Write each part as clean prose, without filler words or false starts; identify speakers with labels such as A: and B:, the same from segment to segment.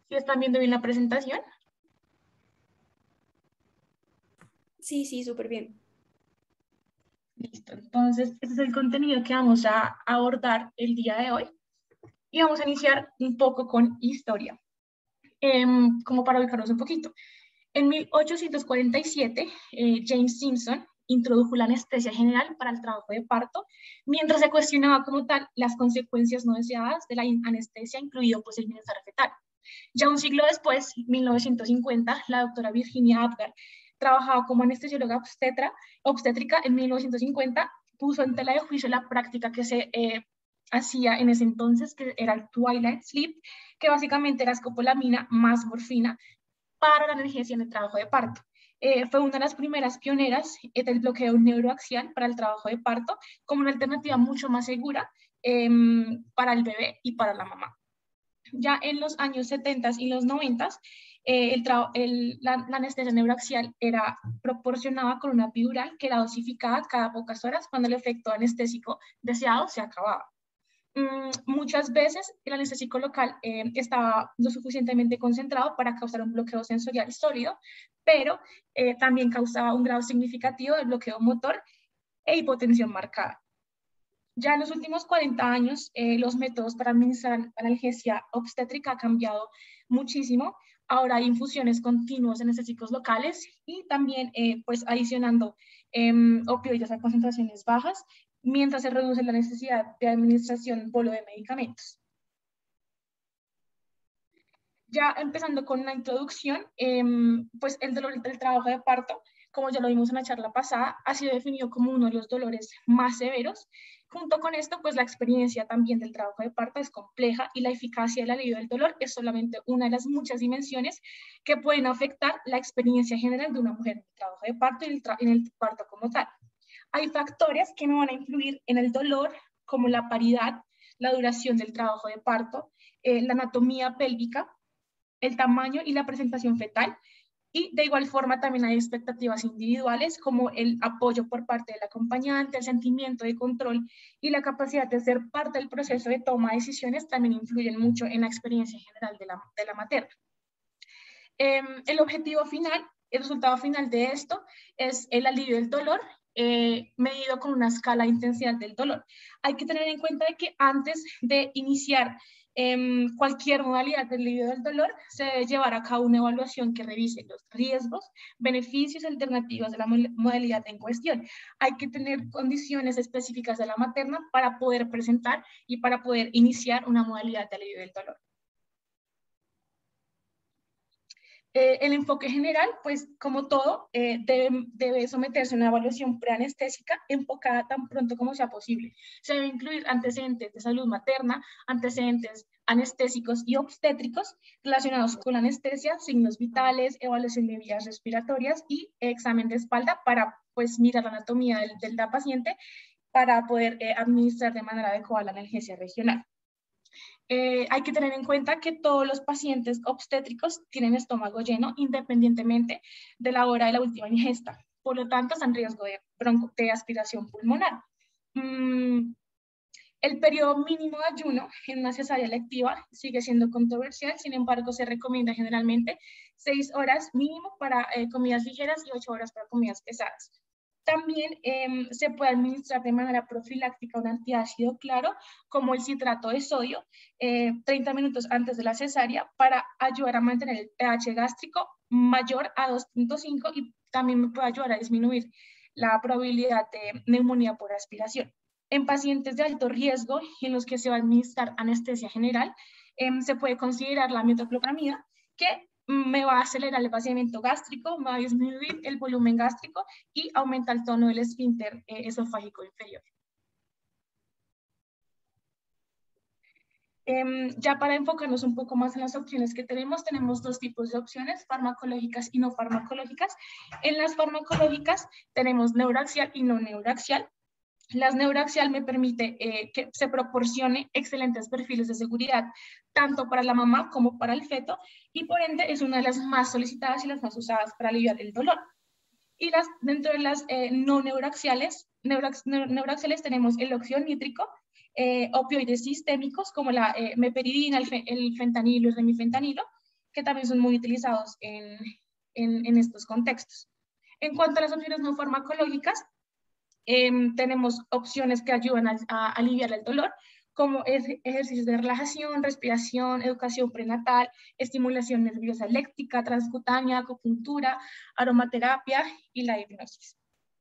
A: ¿Sí están viendo bien la presentación?
B: Sí, sí, súper bien.
A: Listo. Entonces, este es el contenido que vamos a abordar el día de hoy. Y vamos a iniciar un poco con historia, como para ubicarnos un poquito. En 1847, James Simpson introdujo la anestesia general para el trabajo de parto, mientras se cuestionaba como tal las consecuencias no deseadas de la anestesia, incluido pues el bienestar fetal. Ya un siglo después, 1950, la doctora Virginia Apgar trabajaba como anestesióloga obstétrica en 1950, puso en tela de juicio la práctica que se hacía en ese entonces, que era el twilight sleep, que básicamente era escopolamina más morfina para la analgesia en el trabajo de parto. Fue una de las primeras pioneras del bloqueo neuroaxial para el trabajo de parto como una alternativa mucho más segura para el bebé y para la mamá. Ya en los años 70 y los 90, la anestesia neuroaxial era proporcionada con una epidural que era dosificada cada pocas horas cuando el efecto anestésico deseado se acababa. Muchas veces el anestésico local estaba lo suficientemente concentrado para causar un bloqueo sensorial sólido, pero también causaba un grado significativo de bloqueo motor e hipotensión marcada. Ya en los últimos 40 años, los métodos para administrar analgesia obstétrica han cambiado muchísimo. Ahora hay infusiones continuas en anestésicos locales y también pues adicionando opioides a concentraciones bajas, mientras se reduce la necesidad de administración bolo de medicamentos. Ya empezando con una introducción, pues el dolor del trabajo de parto, como ya lo vimos en la charla pasada, ha sido definido como uno de los dolores más severos. Junto con esto, pues la experiencia también del trabajo de parto es compleja y la eficacia del alivio del dolor es solamente una de las muchas dimensiones que pueden afectar la experiencia general de una mujer en el trabajo de parto y en el parto como tal. Hay factores que no van a influir en el dolor, como la paridad, la duración del trabajo de parto, la anatomía pélvica, el tamaño y la presentación fetal. Y de igual forma también hay expectativas individuales como el apoyo por parte del acompañante, el sentimiento de control y la capacidad de ser parte del proceso de toma de decisiones también influyen mucho en la experiencia general de la materna. El objetivo final, el resultado final de esto es el alivio del dolor medido con una escala de intensidad del dolor. Hay que tener en cuenta que antes de iniciar cualquier modalidad del alivio del dolor, se debe llevar a cabo una evaluación que revise los riesgos, beneficios, alternativas de la modalidad en cuestión. Hay que tener condiciones específicas de la materna para poder presentar y para poder iniciar una modalidad de alivio del dolor. El enfoque general, pues como todo, debe someterse a una evaluación preanestésica enfocada tan pronto como sea posible. Se debe incluir antecedentes de salud materna, antecedentes anestésicos y obstétricos relacionados con la anestesia, signos vitales, evaluación de vías respiratorias y examen de espalda para pues mirar la anatomía de la paciente para poder administrar de manera adecuada la analgesia regional. Hay que tener en cuenta que todos los pacientes obstétricos tienen estómago lleno independientemente de la hora de la última ingesta. Por lo tanto, están en riesgo de aspiración pulmonar. El periodo mínimo de ayuno en una cesárea electiva sigue siendo controversial, sin embargo, se recomienda generalmente 6 horas mínimo para comidas ligeras y 8 horas para comidas pesadas. También se puede administrar de manera profiláctica un antiácido claro, como el citrato de sodio, 30 minutos antes de la cesárea, para ayudar a mantener el pH gástrico mayor a 2.5 y también puede ayudar a disminuir la probabilidad de neumonía por aspiración. En pacientes de alto riesgo y en los que se va a administrar anestesia general, se puede considerar la metoclopramida, que me va a acelerar el vaciamiento gástrico, me va a disminuir el volumen gástrico y aumenta el tono del esfínter esofágico inferior. Ya para enfocarnos un poco más en las opciones que tenemos dos tipos de opciones, farmacológicas y no farmacológicas. En las farmacológicas tenemos neuraxial y no neuraxial. Las neuraxial me permite que se proporcione excelentes perfiles de seguridad, tanto para la mamá como para el feto, y por ende es una de las más solicitadas y las más usadas para aliviar el dolor. Y dentro de las no neuraxiales, neuraxiales tenemos el óxido nítrico, opioides sistémicos como la meperidina, el fentanilo, el remifentanilo, que también son muy utilizados en estos contextos. En cuanto a las opciones no farmacológicas, tenemos opciones que ayudan a aliviar el dolor, como ejercicios de relajación, respiración, educación prenatal, estimulación nerviosa eléctrica, transcutánea, acupuntura, aromaterapia y la hipnosis.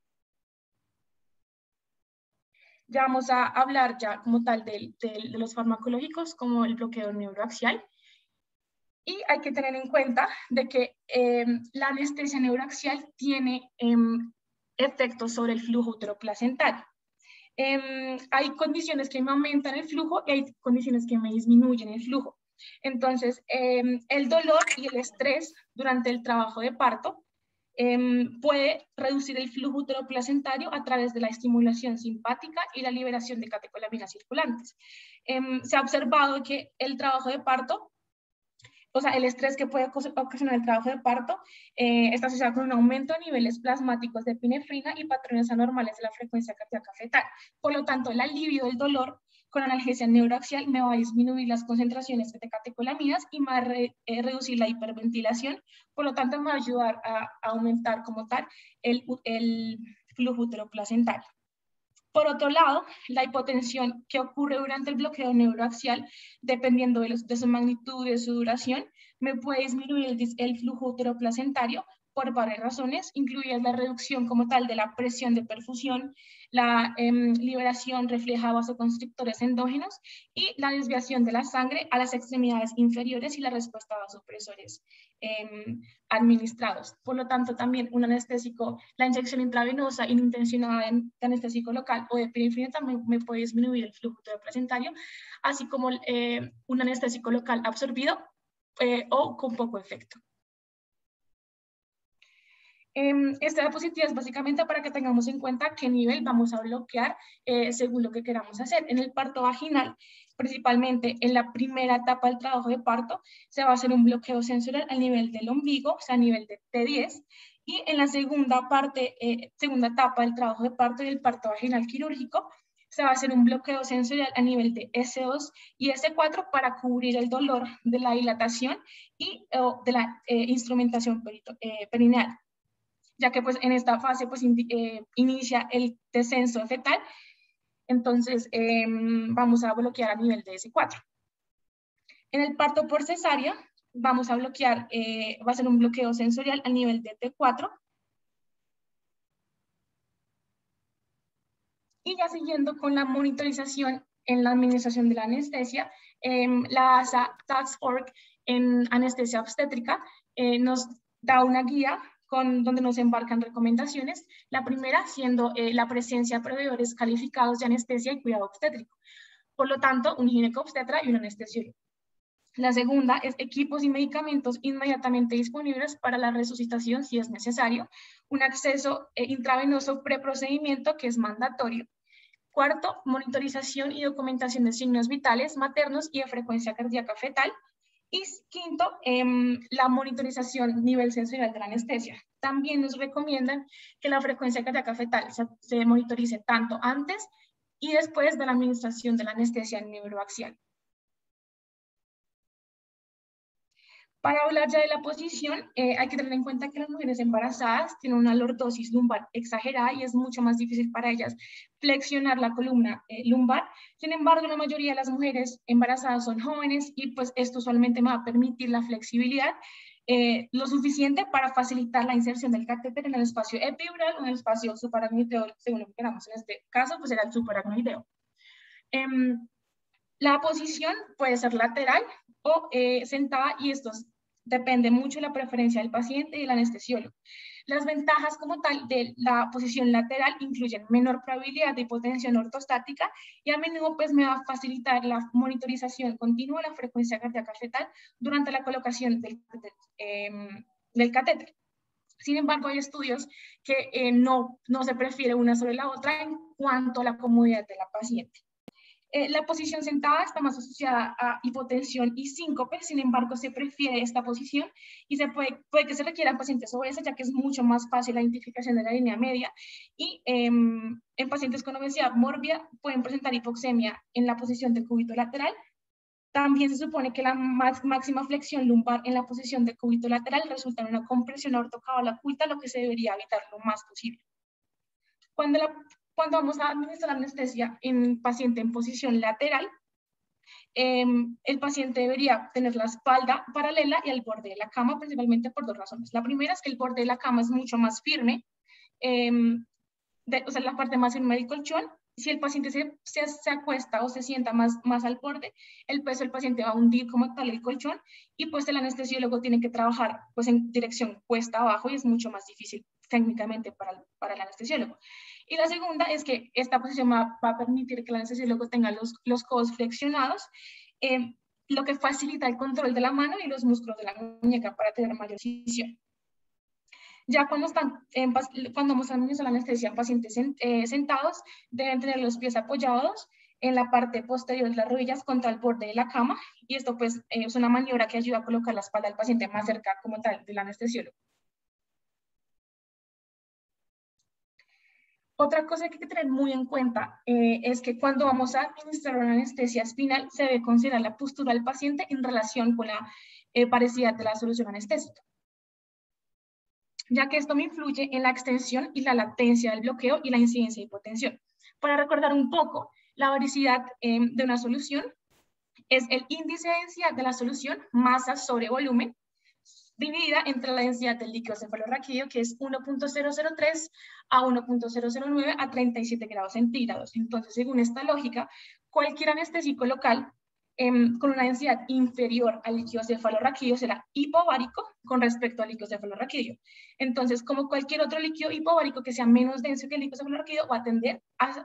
A: Ya vamos a hablar ya como tal de los farmacológicos, como el bloqueo neuroaxial. Y hay que tener en cuenta de que la anestesia neuroaxial tiene efectos sobre el flujo uteroplacentario. Hay condiciones que me aumentan el flujo y hay condiciones que me disminuyen el flujo. Entonces, el dolor y el estrés durante el trabajo de parto puede reducir el flujo uteroplacentario a través de la estimulación simpática y la liberación de catecolaminas circulantes. Se ha observado que el trabajo de parto, o sea, el estrés que puede ocasionar el trabajo de parto está asociado con un aumento de niveles plasmáticos de epinefrina y patrones anormales de la frecuencia cardíaca fetal. Por lo tanto, el alivio del dolor con analgesia neuroaxial me va a disminuir las concentraciones de catecolaminas y me va a reducir la hiperventilación. Por lo tanto, me va a ayudar a aumentar como tal el flujo uteroplacentario. Por otro lado, la hipotensión que ocurre durante el bloqueo neuroaxial, dependiendo de su magnitud y de su duración, me puede disminuir el flujo uteroplacentario por varias razones, incluidas la reducción como tal de la presión de perfusión, la liberación refleja vasoconstrictores endógenos y la desviación de la sangre a las extremidades inferiores y la respuesta a vasopresores administrados. Por lo tanto, también un anestésico, la inyección intravenosa inintencionada de anestésico local o de epinefrina también me puede disminuir el flujo uteroplacentario, así como un anestésico local absorbido o con poco efecto. Esta diapositiva es básicamente para que tengamos en cuenta qué nivel vamos a bloquear según lo que queramos hacer. En el parto vaginal, principalmente en la primera etapa del trabajo de parto, se va a hacer un bloqueo sensorial al nivel del ombligo, o sea, a nivel de T10, y en la segunda etapa del trabajo de parto y el parto vaginal quirúrgico, se va a hacer un bloqueo sensorial a nivel de S2 y S4 para cubrir el dolor de la dilatación y de la instrumentación perineal, ya que pues en esta fase pues inicia el descenso fetal, entonces vamos a bloquear a nivel de S4. En el parto por cesárea vamos a bloquear, va a ser un bloqueo sensorial a nivel de T4. Y ya siguiendo con la monitorización en la administración de la anestesia, la ASA Task Force en anestesia obstétrica nos da una guía donde nos embarcan recomendaciones, la primera siendo la presencia de proveedores calificados de anestesia y cuidado obstétrico. Por lo tanto, un ginecobstetra y un anestesiólogo. La segunda es equipos y medicamentos inmediatamente disponibles para la resucitación si es necesario, un acceso intravenoso preprocedimiento que es mandatorio. Cuarto, monitorización y documentación de signos vitales maternos y de frecuencia cardíaca fetal. Y quinto, la monitorización nivel sensorial de la anestesia. También nos recomiendan que la frecuencia cardíaca fetal se monitorice tanto antes y después de la administración de la anestesia neuroaxial. Para hablar ya de la posición, hay que tener en cuenta que las mujeres embarazadas tienen una lordosis lumbar exagerada y es mucho más difícil para ellas flexionar la columna lumbar. Sin embargo, la mayoría de las mujeres embarazadas son jóvenes y pues esto usualmente me va a permitir la flexibilidad lo suficiente para facilitar la inserción del catéter en el espacio epidural o en el espacio subaracnoideo, según lo que queramos. En este caso, pues era el subaracnoideo. La posición puede ser lateral o sentada y esto depende mucho de la preferencia del paciente y del anestesiólogo. Las ventajas como tal de la posición lateral incluyen menor probabilidad de hipotensión ortostática y a menudo pues me va a facilitar la monitorización continua de la frecuencia cardíaca fetal durante la colocación del catéter. Sin embargo, hay estudios que no se prefiere una sobre la otra en cuanto a la comodidad de la paciente. La posición sentada está más asociada a hipotensión y síncope, sin embargo se prefiere esta posición y puede que se requieran pacientes obesos, ya que es mucho más fácil la identificación de la línea media y en pacientes con obesidad mórbida pueden presentar hipoxemia en la posición de cúbito lateral. También se supone que la máxima flexión lumbar en la posición de cúbito lateral resulta en una compresión ortocaudal oculta, lo que se debería evitar lo más posible. Cuando vamos a administrar anestesia en paciente en posición lateral, el paciente debería tener la espalda paralela y al borde de la cama, principalmente por dos razones. La primera es que el borde de la cama es mucho más firme, o sea, la parte más firme del colchón. Si el paciente se acuesta o se sienta más al borde, el peso del paciente va a hundir como tal el colchón y pues el anestesiólogo tiene que trabajar pues en dirección cuesta abajo y es mucho más difícil técnicamente para el anestesiólogo. Y la segunda es que esta posición va a permitir que el anestesiólogo tenga los codos flexionados, lo que facilita el control de la mano y los músculos de la muñeca para tener mayor precisión. Ya cuando vamos a administrar la anestesia en pacientes sentados, deben tener los pies apoyados en la parte posterior de las rodillas contra el borde de la cama, y esto pues es una maniobra que ayuda a colocar la espalda del paciente más cerca como tal del anestesiólogo. Otra cosa que hay que tener muy en cuenta es que cuando vamos a administrar una anestesia espinal, se debe considerar la postura del paciente en relación con la parecida de la solución anestésica, ya que esto me influye en la extensión y la latencia del bloqueo y la incidencia de hipotensión. Para recordar un poco, la varicidad de una solución es el índice de densidad de la solución, masa sobre volumen, dividida entre la densidad del líquido cefalorraquídeo, que es 1.003 a 1.009 a 37 grados centígrados. Entonces, según esta lógica, cualquier anestésico local con una densidad inferior al líquido cefalorraquídeo será hipovárico con respecto al líquido cefalorraquídeo. Entonces, como cualquier otro líquido hipovárico que sea menos denso que el líquido cefalorraquídeo, va a tender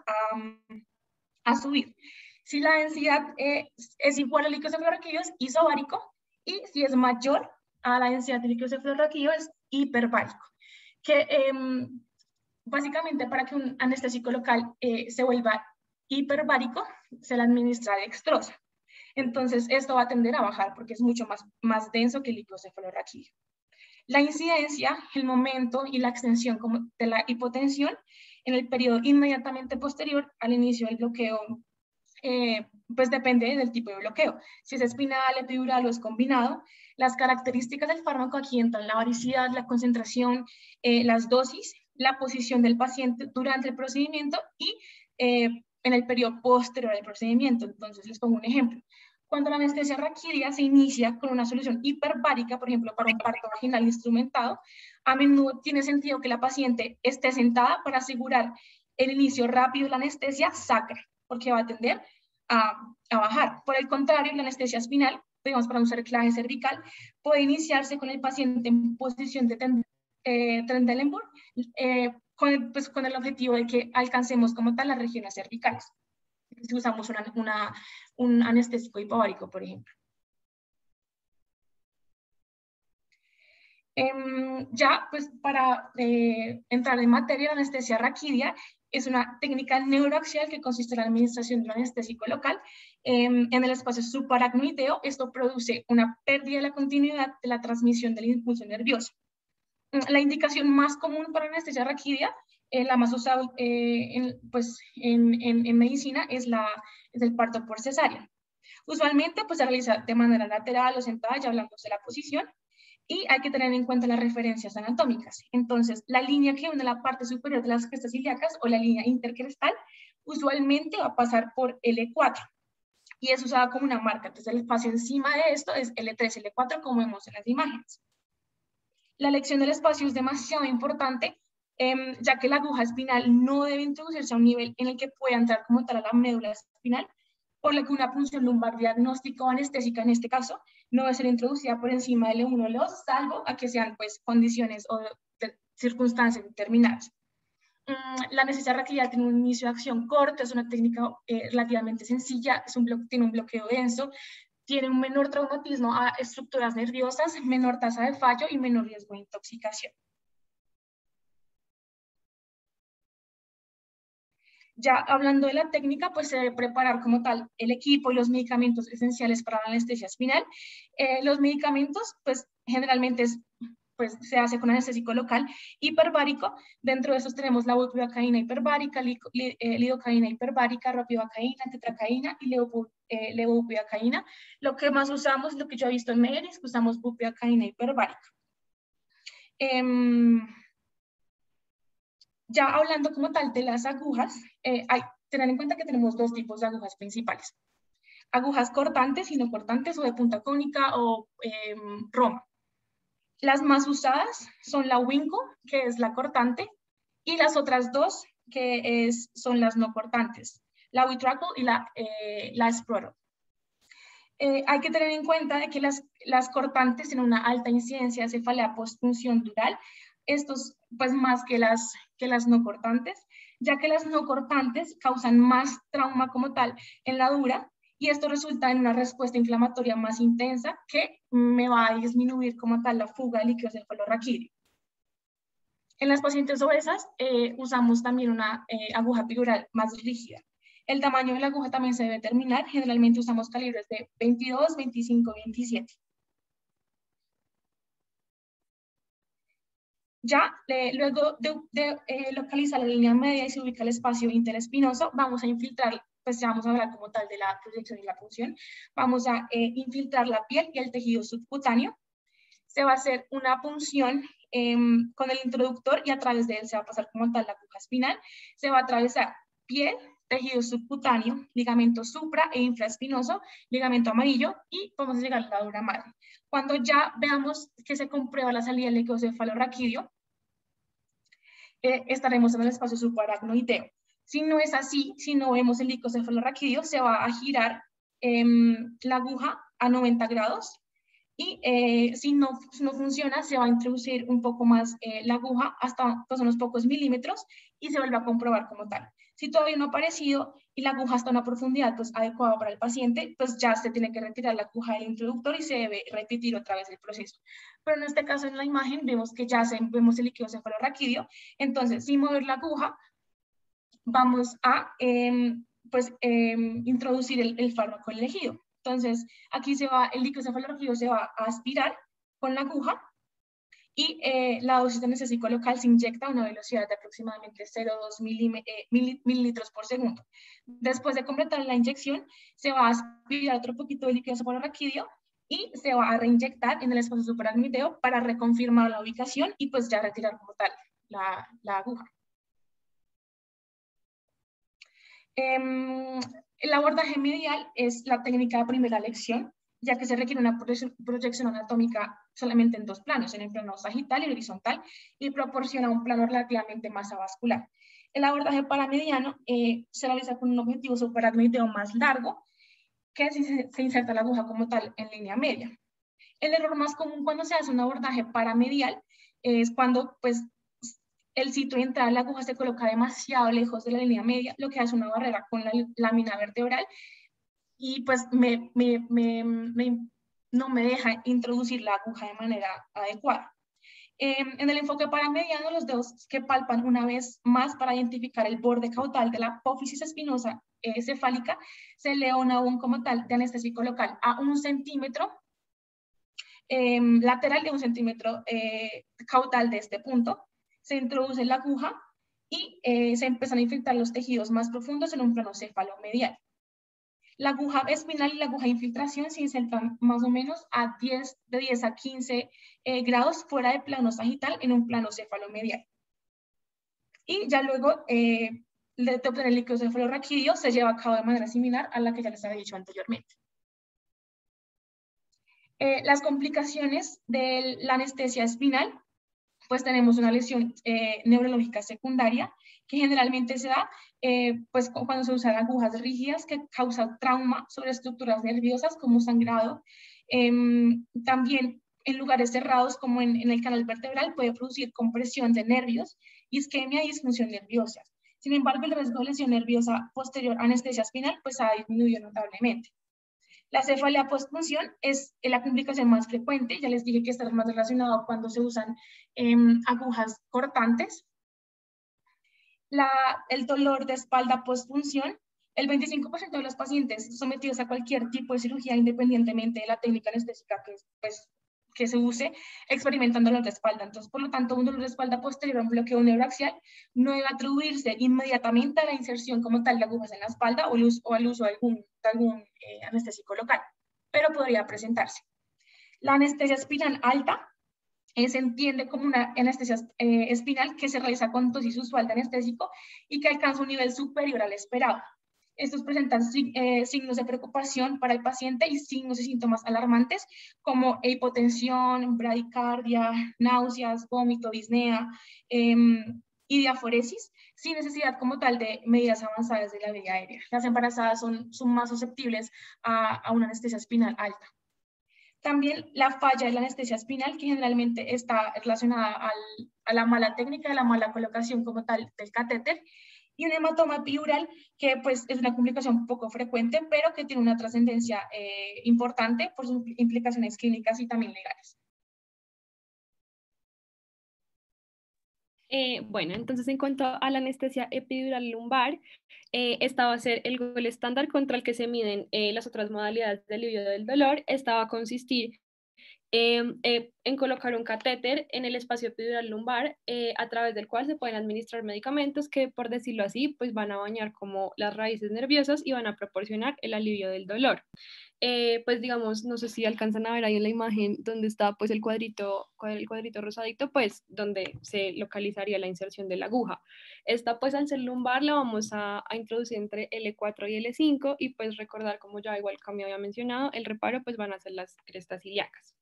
A: a subir. Si la densidad es igual al líquido cefalorraquídeo, es isobárico, y si es mayor a la densidad del líquido cefalorraquídeo, es hiperbárico. Que básicamente para que un anestésico local se vuelva hiperbárico, se le administra dextrosa. Entonces, esto va a tender a bajar porque es mucho más denso que el líquido cefalorraquídeo. La incidencia, el momento y la extensión de la hipotensión en el periodo inmediatamente posterior al inicio del bloqueo, pues depende del tipo de bloqueo. Si es espinal, epidural o es combinado. Las características del fármaco aquí entran la varicidad, la concentración, las dosis, la posición del paciente durante el procedimiento y en el periodo posterior al procedimiento. Entonces, les pongo un ejemplo. Cuando la anestesia raquídea se inicia con una solución hiperbárica, por ejemplo, para un parto vaginal instrumentado, a menudo tiene sentido que la paciente esté sentada para asegurar el inicio rápido de la anestesia sacra, porque va a tender a bajar. Por el contrario, la anestesia espinal, digamos para un cerclaje cervical, puede iniciarse con el paciente en posición de Trendelenburg, con el objetivo de que alcancemos como tal las regiones cervicales, si usamos un anestésico hipovárico, por ejemplo. Ya, pues para entrar en materia, la anestesia raquídea es una técnica neuroaxial que consiste en la administración de un anestésico local en el espacio subaracnoideo. Esto produce una pérdida de la continuidad de la transmisión del impulso nervioso. La indicación más común para anestesia raquídea, la más usada en medicina, es el parto por cesárea. Usualmente pues, se realiza de manera lateral o sentada, ya hablamos de la posición, y hay que tener en cuenta las referencias anatómicas. Entonces, la línea que une la parte superior de las crestas ilíacas o la línea intercrestal usualmente va a pasar por L4 y es usada como una marca. Entonces, el espacio encima de esto es L3, L4, como vemos en las imágenes. La elección del espacio es demasiado importante, ya que la aguja espinal no debe introducirse a un nivel en el que pueda entrar como tal a la médula espinal, por lo que una punción lumbar diagnóstica o anestésica en este caso no debe ser introducida por encima del L1 o L2, salvo a que sean pues condiciones o circunstancias determinadas. La anestesia raquídea tiene un inicio de acción corto, es una técnica relativamente sencilla, tiene un bloqueo denso, tiene un menor traumatismo a estructuras nerviosas, menor tasa de fallo y menor riesgo de intoxicación. Ya hablando de la técnica, pues se debe preparar como tal el equipo y los medicamentos esenciales para la anestesia espinal. Los medicamentos, pues generalmente es pues se hace con anestésico local hiperbárico. Dentro de estos tenemos la bupivacaína hiperbárica, lidocaína hiperbárica, ropivacaína, tetracaína y levobupivacaína. Lo que más usamos, lo que yo he visto en Medellín, es que usamos bupivacaína hiperbárica. Ya hablando como tal de las agujas, tener en cuenta que tenemos dos tipos de agujas principales. Agujas cortantes y no cortantes, o de punta cónica o roma. Las más usadas son la Winco, que es la cortante, y las otras dos, que son las no cortantes, la Witracle y la Sproro. Hay que tener en cuenta de que las cortantes tienen una alta incidencia de cefalea postpunción dural, estos pues más que las no cortantes, ya que las no cortantes causan más trauma como tal en la dura, y esto resulta en una respuesta inflamatoria más intensa que me va a disminuir como tal la fuga de líquido cefalorraquídeo. En las pacientes obesas usamos también una aguja epidural más rígida. El tamaño de la aguja también se debe determinar. Generalmente usamos calibres de 22, 25, 27. Ya luego de localizar la línea media y se ubica el espacio interespinoso, vamos a infiltrar, pues ya vamos a hablar como tal de la proyección y la punción. Vamos a infiltrar la piel y el tejido subcutáneo. Se va a hacer una punción con el introductor y a través de él se va a pasar como tal la aguja espinal. Se va a atravesar piel, tejido subcutáneo, ligamento supra e infraespinoso, ligamento amarillo, y vamos a llegar a la dura madre. Cuando ya veamos que se comprueba la salida del líquido cefalorraquídeo, estaremos en el espacio subaracnoideo. Si no es así, si no vemos el líquido cefalorraquídeo, se va a girar la aguja a 90 grados, y si no funciona, se va a introducir un poco más la aguja hasta pues, unos pocos milímetros, y se vuelve a comprobar como tal. Si todavía no ha aparecido y la aguja está a una profundidad pues, adecuada para el paciente, pues ya se tiene que retirar la aguja del introductor y se debe repetir otra vez el proceso. Pero en este caso, en la imagen, vemos que ya vemos el líquido cefalorraquídeo. Entonces, sin mover la aguja, vamos a introducir el fármaco elegido. Entonces, aquí el líquido cefalorraquídeo se va a aspirar con la aguja, y la dosis de anestésico local se inyecta a una velocidad de aproximadamente 0,2 mililitros por segundo. Después de completar la inyección, se va a aspirar otro poquito de líquido cefalorraquídeo y se va a reinyectar en el espacio subaracnoideo para reconfirmar la ubicación y pues ya retirar como tal la aguja. El abordaje medial es la técnica de primera elección, ya que se requiere una proyección anatómica solamente en dos planos, en el plano sagital y horizontal, y proporciona un plano relativamente más avascular. El abordaje paramediano se realiza con un objetivo subaracnoideo más largo, que se inserta la aguja como tal en línea media. El error más común cuando se hace un abordaje paramedial es cuando pues, el sitio de entrada de la aguja se coloca demasiado lejos de la línea media, lo que hace una barrera con la lámina vertebral, y pues no me deja introducir la aguja de manera adecuada. En el enfoque paramediano, los dedos que palpan una vez más para identificar el borde caudal de la apófisis espinosa cefálica, se eleva un abón como tal de anestésico local a 1 centímetro lateral de 1 centímetro caudal de este punto. Se introduce la aguja y se empiezan a infiltrar los tejidos más profundos en un plano cefalomedial. La aguja espinal y la aguja de infiltración se insertan más o menos de 10 a 15 grados fuera del plano sagital en un plano cefalomedial. Y ya luego de obtener el líquido cefalorraquídeo se lleva a cabo de manera similar a la que ya les había dicho anteriormente. Las complicaciones de la anestesia espinal, pues tenemos una lesión neurológica secundaria que generalmente se da pues cuando se usan agujas rígidas que causan trauma sobre estructuras nerviosas como sangrado. También en lugares cerrados como en el canal vertebral puede producir compresión de nervios, isquemia y disfunción nerviosa. Sin embargo, el riesgo de lesión nerviosa posterior a anestesia espinal pues ha disminuido notablemente. La cefalea postpunción es la complicación más frecuente. Ya les dije que está más relacionado cuando se usan agujas cortantes. El dolor de espalda postpunción. El 25% de los pacientes sometidos a cualquier tipo de cirugía, independientemente de la técnica anestésica que pues, que se use experimentando dolor de espalda. Entonces, por lo tanto, un dolor de espalda posterior a un bloqueo neuroaxial no debe atribuirse inmediatamente a la inserción como tal de agujas en la espalda o al uso de algún anestésico local, pero podría presentarse. La anestesia espinal alta se entiende como una anestesia espinal que se realiza con dosis usual de anestésico y que alcanza un nivel superior al esperado. Estos presentan signos de preocupación para el paciente y signos y síntomas alarmantes como hipotensión, bradicardia, náuseas, vómito, disnea y diaforesis, sin necesidad como tal de medidas avanzadas de la vía aérea. Las embarazadas son más susceptibles a una anestesia espinal alta. También la falla de la anestesia espinal, que generalmente está relacionada a la mala técnica, a la mala colocación como tal del catéter, y un hematoma epidural, que pues es una complicación poco frecuente, pero que tiene una trascendencia importante por sus implicaciones clínicas y también legales.
C: Bueno, entonces en cuanto a la anestesia epidural lumbar, esta va a ser el gol estándar contra el que se miden las otras modalidades de alivio del dolor. Esta va a consistir en colocar un catéter en el espacio epidural lumbar a través del cual se pueden administrar medicamentos que, por decirlo así, pues van a bañar como las raíces nerviosas y van a proporcionar el alivio del dolor. Pues digamos, no sé si alcanzan a ver ahí en la imagen donde está pues el cuadrito rosadito, pues donde se localizaría la inserción de la aguja. Esta pues al ser lumbar la vamos a introducir entre L4 y L5 y pues recordar como ya igual como había mencionado, el reparo pues van a ser las crestas ilíacas.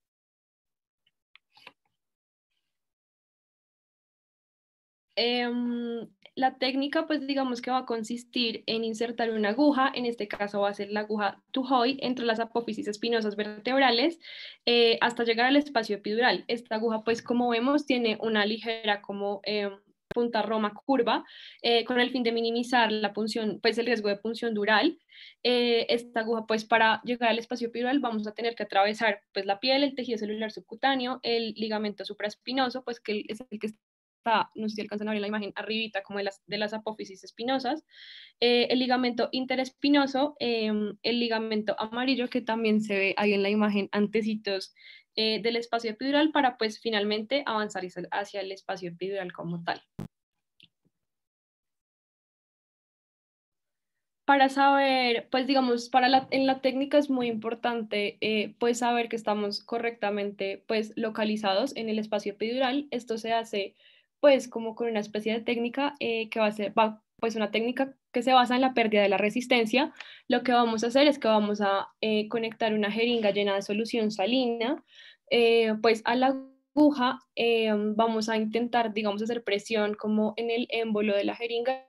C: La técnica, pues digamos que va a consistir en insertar una aguja, en este caso va a ser la aguja Tujoy, entre las apófisis espinosas vertebrales hasta llegar al espacio epidural. Esta aguja, pues como vemos, tiene una ligera como punta roma curva con el fin de minimizar la punción, pues el riesgo de punción dural. Esta aguja, pues para llegar al espacio epidural vamos a tener que atravesar pues la piel, el tejido celular subcutáneo, el ligamento supraespinoso, pues que es el que está, no sé si alcanzan a ver la imagen, arribita como de las apófisis espinosas, el ligamento interespinoso, el ligamento amarillo que también se ve ahí en la imagen, antecitos del espacio epidural para pues finalmente avanzar hacia el espacio epidural como tal. Para saber, pues digamos, en la técnica es muy importante pues saber que estamos correctamente pues localizados en el espacio epidural. Esto se hace pues como con una especie de técnica que pues una técnica que se basa en la pérdida de la resistencia. Lo que vamos a hacer es que vamos a conectar una jeringa llena de solución salina pues a la aguja, vamos a intentar, digamos, hacer presión como en el émbolo de la jeringa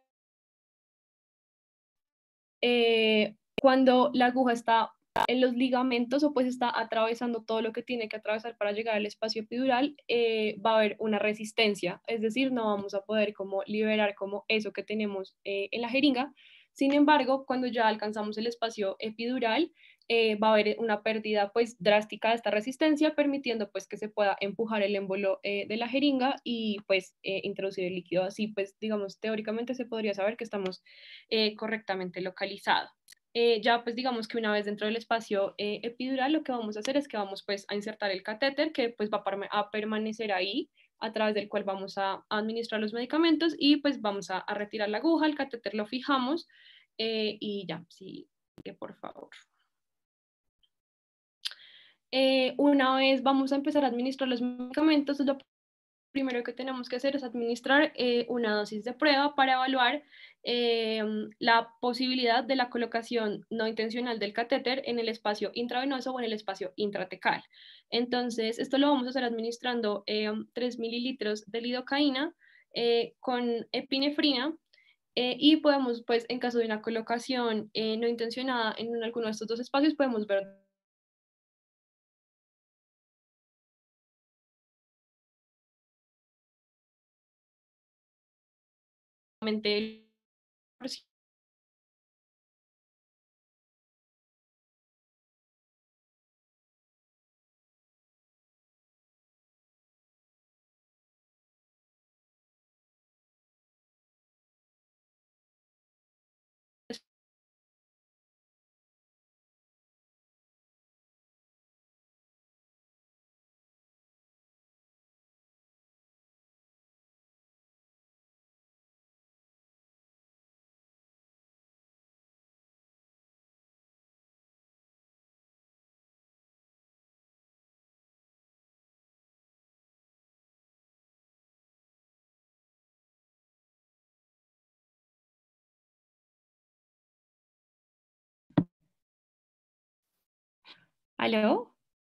C: cuando la aguja está en los ligamentos o pues está atravesando todo lo que tiene que atravesar para llegar al espacio epidural, va a haber una resistencia, es decir, no vamos a poder como liberar como eso que tenemos en la jeringa. Sin embargo, cuando ya alcanzamos el espacio epidural, va a haber una pérdida pues drástica de esta resistencia, permitiendo pues que se pueda empujar el émbolo de la jeringa y pues introducir el líquido. Así pues digamos teóricamente se podría saber que estamos correctamente localizados. Ya pues digamos que una vez dentro del espacio epidural lo que vamos a hacer es que vamos pues a insertar el catéter que pues va a permanecer ahí a través del cual vamos a administrar los medicamentos y pues vamos a retirar la aguja, el catéter lo fijamos y ya, sí, que por favor. Una vez vamos a empezar a administrar los medicamentos, lo primero que tenemos que hacer es administrar una dosis de prueba para evaluar la posibilidad de la colocación no intencional del catéter en el espacio intravenoso o en el espacio intratecal. Entonces, esto lo vamos a hacer administrando 3 mililitros de lidocaína con epinefrina y podemos, pues, en caso de una colocación no intencionada en alguno de estos dos espacios, podemos ver el ¿Aló?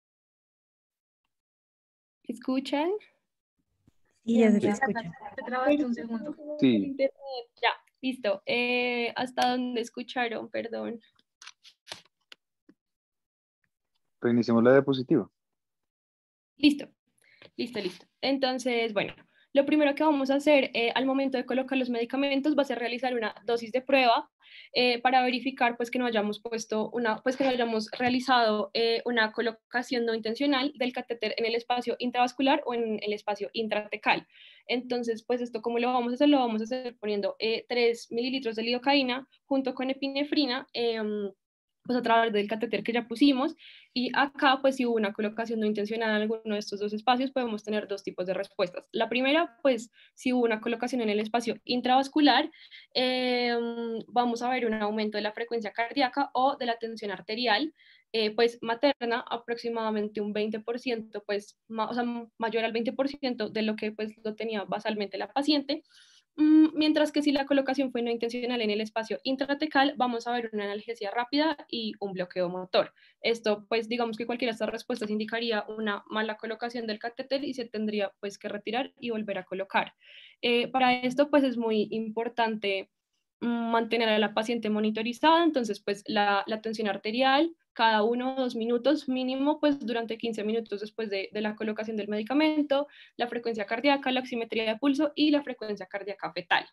C: ¿Escuchan?
D: Sí, ya se te
A: Bien,
D: escucha.
A: te trabaste un segundo.
E: Sí.
C: Ya, listo. ¿Hasta dónde escucharon? Perdón.
E: Reiniciemos la diapositiva.
C: Listo. Listo. Entonces, bueno, lo primero que vamos a hacer al momento de colocar los medicamentos va a ser realizar una dosis de prueba para verificar pues que no hayamos pues que no hayamos realizado una colocación no intencional del catéter en el espacio intravascular o en el espacio intratecal. Entonces, pues esto, ¿cómo lo vamos a hacer? Lo vamos a hacer poniendo 3 mililitros de lidocaína junto con epinefrina, pues a través del catéter que ya pusimos. Y acá, pues si hubo una colocación no intencional en alguno de estos dos espacios, podemos tener dos tipos de respuestas. La primera, pues si hubo una colocación en el espacio intravascular, vamos a ver un aumento de la frecuencia cardíaca o de la tensión arterial, pues materna, aproximadamente un 20%, pues o sea, mayor al 20% de lo que pues lo tenía basalmente la paciente. Mientras que si la colocación fue no intencional en el espacio intratecal, vamos a ver una analgesia rápida y un bloqueo motor. Esto, pues digamos que cualquiera de estas respuestas indicaría una mala colocación del catéter y se tendría pues que retirar y volver a colocar. Para esto pues es muy importante mantener a la paciente monitorizada, entonces pues la tensión arterial cada 1 o 2 minutos mínimo, pues durante 15 minutos después de la colocación del medicamento, la frecuencia cardíaca, la oximetría de pulso y la frecuencia cardíaca fetal.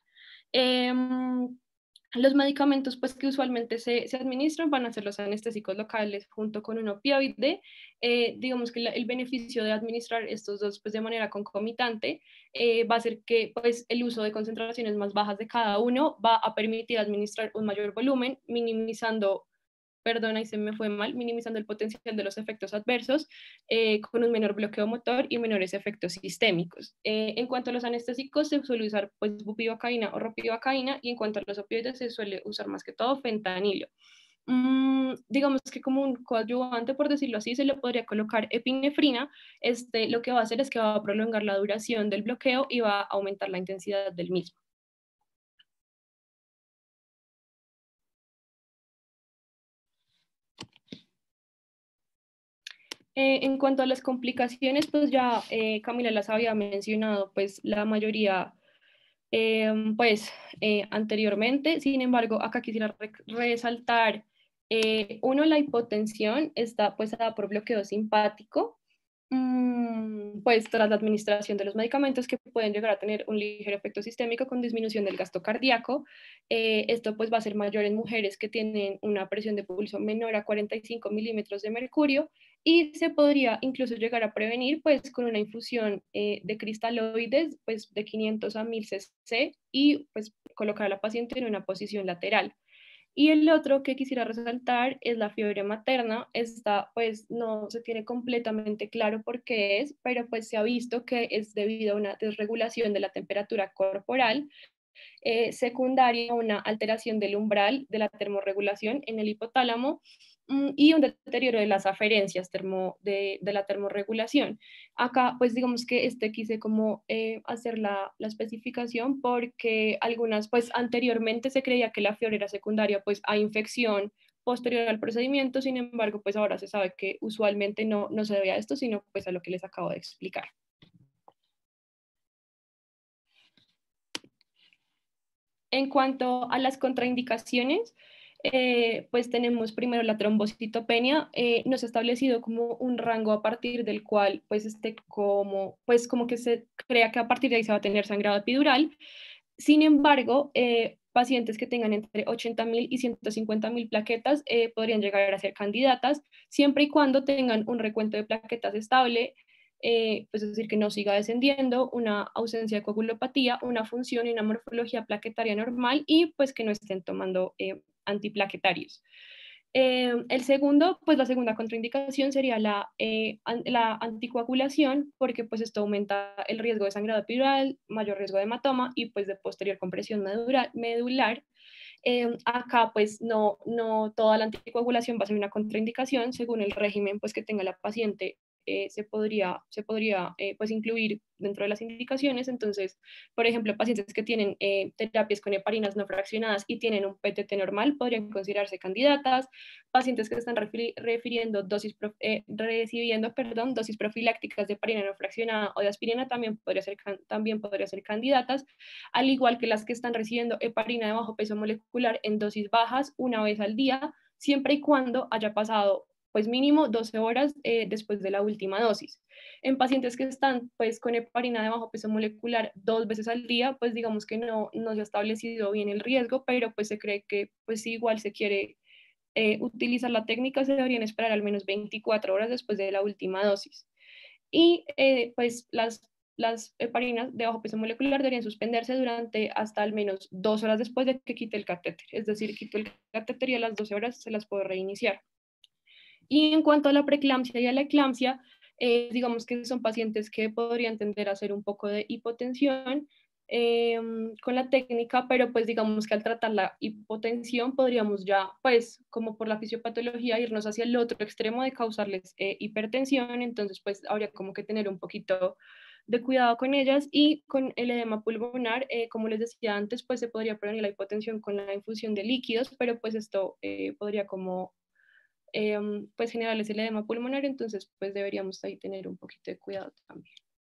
C: Los medicamentos pues, que usualmente se administran van a ser los anestésicos locales junto con un opioide. Digamos que el beneficio de administrar estos dos pues, de manera concomitante va a ser que pues, el uso de concentraciones más bajas de cada uno va a permitir administrar un mayor volumen, minimizando, perdona y se me fue mal, minimizando el potencial de los efectos adversos con un menor bloqueo motor y menores efectos sistémicos. En cuanto a los anestésicos, se suele usar pues, bupivacaína o ropivacaína, y en cuanto a los opioides, se suele usar más que todo fentanilo. Digamos que como un coadyuvante, por decirlo así, se le podría colocar epinefrina. Lo que va a hacer es que va a prolongar la duración del bloqueo y va a aumentar la intensidad del mismo. En cuanto a las complicaciones, pues ya Camila las había mencionado, pues la mayoría, pues anteriormente. Sin embargo, acá quisiera resaltar, uno, la hipotensión está pues dada por bloqueo simpático, pues tras la administración de los medicamentos que pueden llegar a tener un ligero efecto sistémico con disminución del gasto cardíaco. Esto pues va a ser mayor en mujeres que tienen una presión de pulso menor a 45 milímetros de mercurio, y se podría incluso llegar a prevenir pues con una infusión de cristaloides pues de 500 a 1000 cc y pues colocar a la paciente en una posición lateral. Y el otro que quisiera resaltar es la fiebre materna. Esta pues no se tiene completamente claro por qué es, pero pues se ha visto que es debido a una desregulación de la temperatura corporal secundaria a una alteración del umbral de la termorregulación en el hipotálamo y un deterioro de las aferencias de la termorregulación. Acá, pues digamos que quise como hacer la especificación porque algunas, pues anteriormente se creía que la fiebre era secundaria pues a infección posterior al procedimiento. Sin embargo, pues ahora se sabe que usualmente no se debe a esto, sino pues a lo que les acabo de explicar. En cuanto a las contraindicaciones, pues tenemos primero la trombocitopenia. No se ha establecido como un rango a partir del cual pues como que se crea que a partir de ahí se va a tener sangrado epidural. Sin embargo, pacientes que tengan entre 80.000 y 150.000 plaquetas podrían llegar a ser candidatas, siempre y cuando tengan un recuento de plaquetas estable, pues es decir, que no siga descendiendo, una ausencia de coagulopatía, una función y una morfología plaquetaria normal, y pues que no estén tomando antiplaquetarios. El segundo, pues la segunda contraindicación sería la anticoagulación, porque pues esto aumenta el riesgo de sangrado epidural, mayor riesgo de hematoma y pues de posterior compresión medular. Acá pues no toda la anticoagulación va a ser una contraindicación según el régimen pues que tenga la paciente se podría pues incluir dentro de las indicaciones. Entonces, por ejemplo, pacientes que tienen terapias con heparinas no fraccionadas y tienen un PTT normal podrían considerarse candidatas. Pacientes que están recibiendo dosis profilácticas de heparina no fraccionada o de aspirina también podría ser candidatas, al igual que las que están recibiendo heparina de bajo peso molecular en dosis bajas una vez al día, siempre y cuando haya pasado pues mínimo 12 horas después de la última dosis. En pacientes que están pues con heparina de bajo peso molecular 2 veces al día, pues digamos que no se ha establecido bien el riesgo, pero pues se cree que pues si igual se quiere utilizar la técnica, se deberían esperar al menos 24 horas después de la última dosis. Y pues las heparinas de bajo peso molecular deberían suspenderse durante hasta al menos 2 horas después de que quite el catéter. Es decir, quito el catéter y a las 12 horas se las puedo reiniciar. Y en cuanto a la preeclampsia y a la eclampsia, digamos que son pacientes que podrían tender a hacer un poco de hipotensión con la técnica, pero pues digamos que al tratar la hipotensión podríamos ya, pues como por la fisiopatología, irnos hacia el otro extremo de causarles hipertensión. Entonces pues habría como que tener un poquito de cuidado con ellas. Y con el edema pulmonar, como les decía antes, pues se podría prevenir la hipotensión con la infusión de líquidos, pero pues esto podría como pues generarles el edema pulmonar. Entonces pues deberíamos ahí tener un poquito de cuidado también.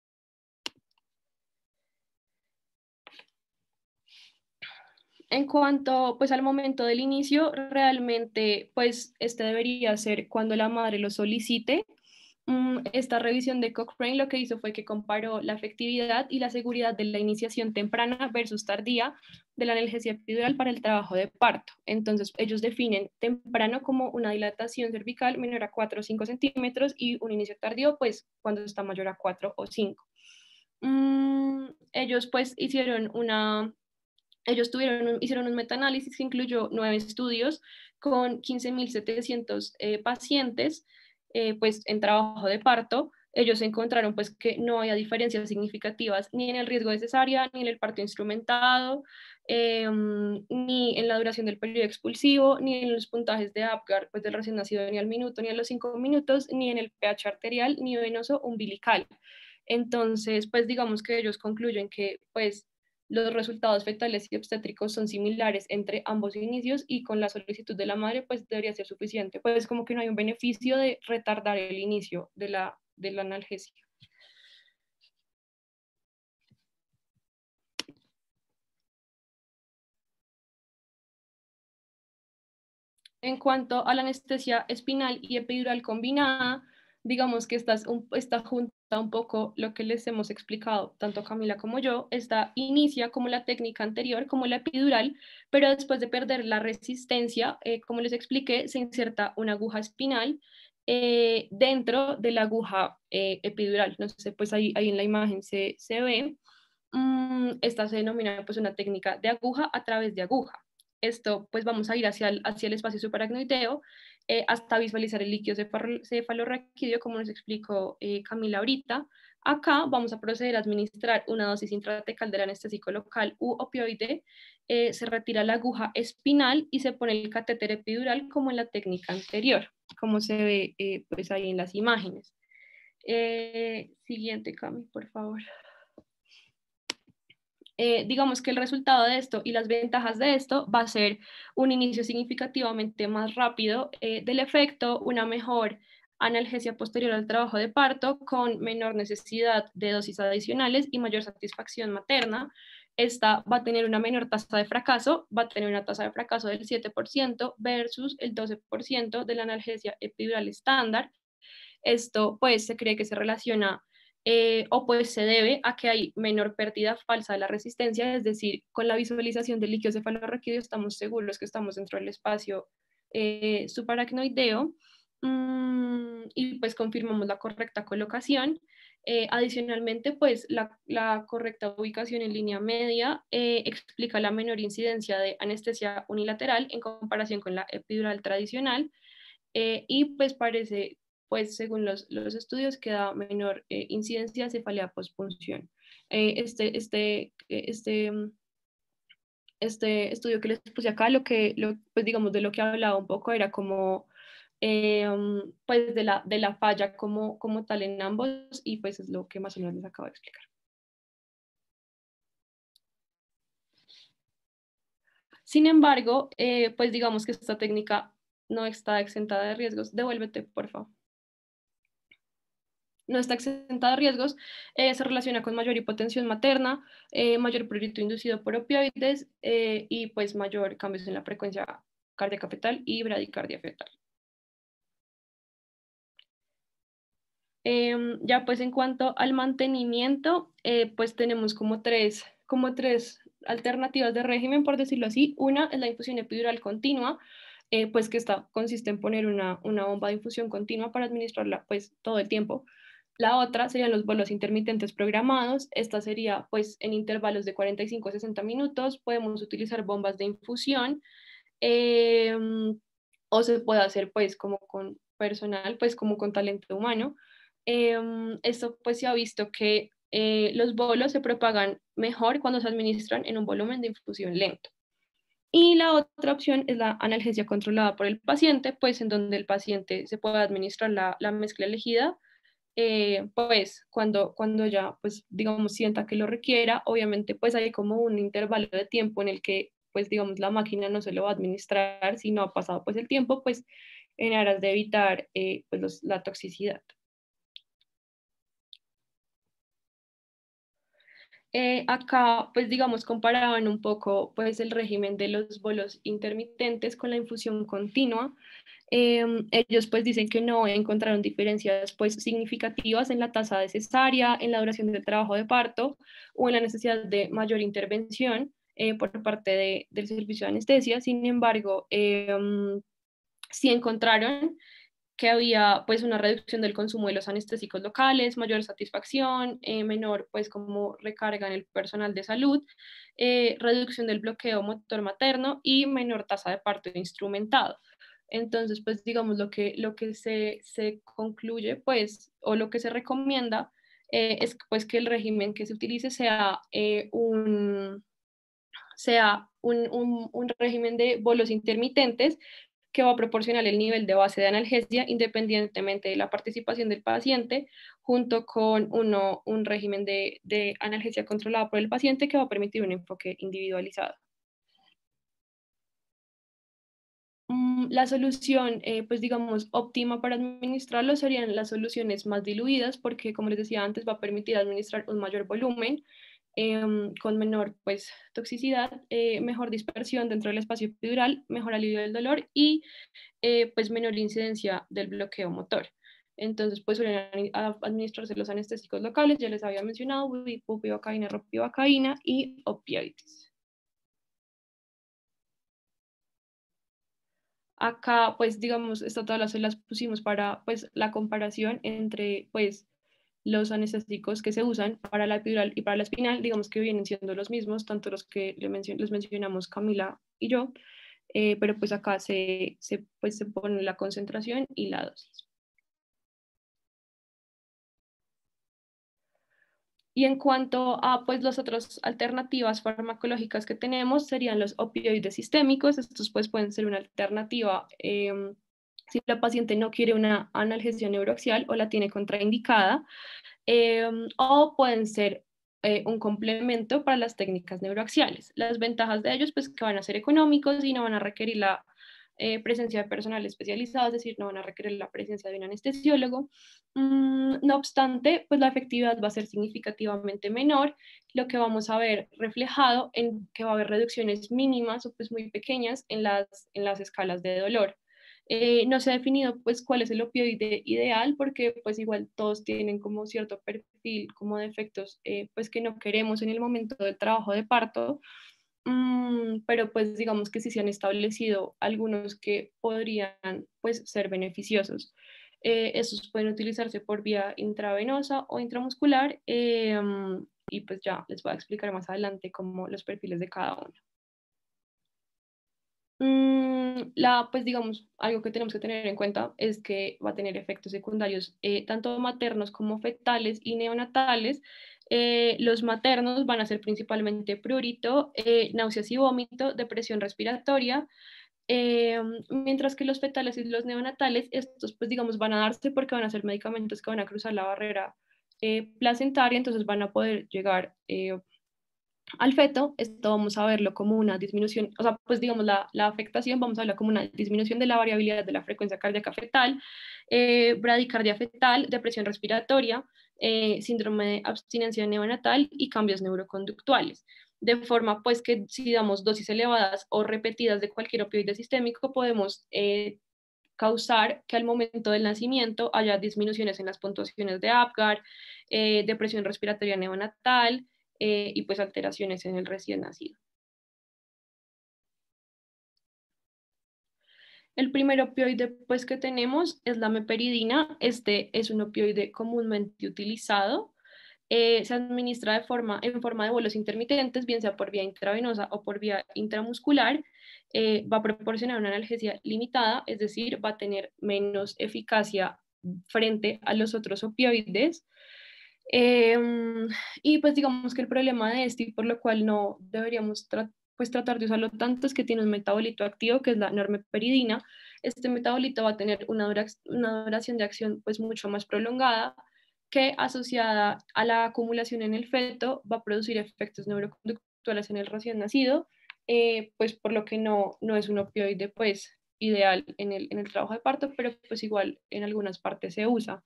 C: En cuanto pues al momento del inicio, realmente pues este debería ser cuando la madre lo solicite. Esta revisión de Cochrane lo que hizo fue que comparó la efectividad y la seguridad de la iniciación temprana versus tardía de la analgesia epidural para el trabajo de parto. Entonces ellos definen temprano como una dilatación cervical menor a 4 o 5 centímetros y un inicio tardío pues cuando está mayor a 4 o 5. Ellos pues hicieron un metaanálisis que incluyó 9 estudios con 15.700 pacientes pues en trabajo de parto. Ellos encontraron pues que no había diferencias significativas ni en el riesgo de cesárea, ni en el parto instrumentado, ni en la duración del periodo expulsivo, ni en los puntajes de Apgar pues del recién nacido, ni al minuto, ni a los 5 minutos, ni en el pH arterial, ni venoso umbilical. Entonces, pues digamos que ellos concluyen que pues los resultados fetales y obstétricos son similares entre ambos inicios y con la solicitud de la madre pues debería ser suficiente. Pues como que no hay un beneficio de retardar el inicio de la analgesia. En cuanto a la anestesia espinal y epidural combinada, digamos que está junta un poco lo que les hemos explicado, tanto Camila como yo. Esta inicia como la técnica anterior, como la epidural, pero después de perder la resistencia, como les expliqué, se inserta una aguja espinal dentro de la aguja epidural. No sé, pues ahí en la imagen se ve. Esta se denomina pues una técnica de aguja a través de aguja. Esto pues vamos a ir hacia el espacio subaracnoideo hasta visualizar el líquido cefalorraquídeo, como nos explicó Camila ahorita. Acá vamos a proceder a administrar una dosis intratecal del anestésico local u opioide. Se retira la aguja espinal y se pone el catéter epidural como en la técnica anterior, como se ve pues ahí en las imágenes. Siguiente, Cami, por favor. Digamos que el resultado de esto y las ventajas de esto va a ser un inicio significativamente más rápido del efecto, una mejor analgesia posterior al trabajo de parto con menor necesidad de dosis adicionales y mayor satisfacción materna. Esta va a tener una menor tasa de fracaso, va a tener una tasa de fracaso del 7% versus el 12% de la analgesia epidural estándar. Esto pues se cree que se relaciona o pues se debe a que hay menor pérdida falsa de la resistencia, es decir, con la visualización del líquido cefalorraquídeo estamos seguros que estamos dentro del espacio subaracnoideo y pues confirmamos la correcta colocación. Adicionalmente, pues la correcta ubicación en línea media explica la menor incidencia de anestesia unilateral en comparación con la epidural tradicional y pues parece pues según los estudios que da menor incidencia de cefalea postpunción. Este estudio que les puse acá, pues digamos de lo que hablaba un poco era como pues de la falla como tal en ambos, y pues es lo que más o menos les acabo de explicar. Sin embargo, pues digamos que esta técnica no está exenta de riesgos. Devuélvete, por favor. No está exenta de riesgos, se relaciona con mayor hipotensión materna, mayor prurito inducido por opioides y pues mayor cambios en la frecuencia cardíaca fetal y bradicardia fetal. Ya pues en cuanto al mantenimiento, pues tenemos como tres alternativas de régimen, por decirlo así. Una es la infusión epidural continua, pues que consiste en poner una bomba de infusión continua para administrarla pues todo el tiempo. La otra serían los bolos intermitentes programados. Esta sería pues en intervalos de 45 a 60 minutos. Podemos utilizar bombas de infusión o se puede hacer pues como con personal, pues como con talento humano. Esto pues se ha visto que los bolos se propagan mejor cuando se administran en un volumen de infusión lento. Y la otra opción es la analgesia controlada por el paciente, pues en donde el paciente se puede administrar la mezcla elegida, pues cuando ya, pues digamos, sienta que lo requiera. Obviamente pues hay como un intervalo de tiempo en el que, pues digamos, la máquina no se lo va a administrar si no ha pasado pues el tiempo, pues en aras de evitar pues la toxicidad. Acá, pues digamos, comparaban un poco pues el régimen de los bolos intermitentes con la infusión continua. Ellos pues dicen que no encontraron diferencias pues significativas en la tasa de cesárea, en la duración del trabajo de parto o en la necesidad de mayor intervención por parte del servicio de anestesia. Sin embargo, sí encontraron que había pues una reducción del consumo de los anestésicos locales, mayor satisfacción, menor pues como recarga en el personal de salud, reducción del bloqueo motor materno y menor tasa de parto instrumentado. Entonces, pues digamos lo que se concluye pues o lo que se recomienda es pues que el régimen que se utilice sea un régimen de bolos intermitentes que va a proporcionar el nivel de base de analgesia independientemente de la participación del paciente, junto con un régimen de analgesia controlada por el paciente que va a permitir un enfoque individualizado. La solución, pues digamos, óptima para administrarlo serían las soluciones más diluidas, porque como les decía antes, va a permitir administrar un mayor volumen con menor pues, toxicidad, mejor dispersión dentro del espacio epidural, mejor alivio del dolor y pues menor incidencia del bloqueo motor. Entonces, pues suelen administrarse los anestésicos locales, ya les había mencionado, bupivacaína, ropivacaína y opioides. Acá, pues, digamos, esta tabla se las pusimos para, pues, la comparación entre, pues, los anestésicos que se usan para la epidural y para la espinal, digamos que vienen siendo los mismos, tanto los que les mencionamos Camila y yo, pero pues acá pues, se pone la concentración y la dosis. Y en cuanto a pues las otras alternativas farmacológicas que tenemos serían los opioides sistémicos. Estos pues pueden ser una alternativa si la paciente no quiere una analgesia neuroaxial o la tiene contraindicada, o pueden ser un complemento para las técnicas neuroaxiales. Las ventajas de ellos pues que van a ser económicos y no van a requerir la presencia de personal especializado, es decir, no van a requerir la presencia de un anestesiólogo. No obstante, pues la efectividad va a ser significativamente menor, lo que vamos a ver reflejado en que va a haber reducciones mínimas o pues muy pequeñas en las escalas de dolor. No se ha definido pues cuál es el opioide ideal porque pues igual todos tienen como cierto perfil como de efectos pues que no queremos en el momento del trabajo de parto. Pero pues digamos que sí se han establecido algunos que podrían pues ser beneficiosos. Estos pueden utilizarse por vía intravenosa o intramuscular y pues ya les voy a explicar más adelante como los perfiles de cada uno. Pues digamos, algo que tenemos que tener en cuenta es que va a tener efectos secundarios tanto maternos como fetales y neonatales. Los maternos van a ser principalmente prurito, náuseas y vómito, depresión respiratoria, Eh, Mientras que los fetales y los neonatales, estos pues digamos van a darse porque van a ser medicamentos que van a cruzar la barrera placentaria, entonces van a poder llegar al feto. Esto vamos a verlo como una disminución, o sea, pues digamos la afectación, vamos a verlo como una disminución de la variabilidad de la frecuencia cardíaca fetal, bradicardia fetal, depresión respiratoria, síndrome de abstinencia neonatal y cambios neuroconductuales. De forma pues que si damos dosis elevadas o repetidas de cualquier opioide sistémico, podemos causar que al momento del nacimiento haya disminuciones en las puntuaciones de Apgar, depresión respiratoria neonatal, y pues alteraciones en el recién nacido. El primer opioide pues que tenemos es la meperidina. Este es un opioide comúnmente utilizado. Se administra en forma de bolos intermitentes, bien sea por vía intravenosa o por vía intramuscular. Va a proporcionar una analgesia limitada, es decir, va a tener menos eficacia frente a los otros opioides. Eh, y pues digamos que el problema de este, y por lo cual no deberíamos pues tratar de usarlo tanto, es que tiene un metabolito activo que es la normeperidina. Este metabolito va a tener una duración de acción pues mucho más prolongada, que asociada a la acumulación en el feto va a producir efectos neuroconductuales en el recién nacido, pues por lo que no es un opioide pues ideal en el trabajo de parto, pero pues igual en algunas partes se usa.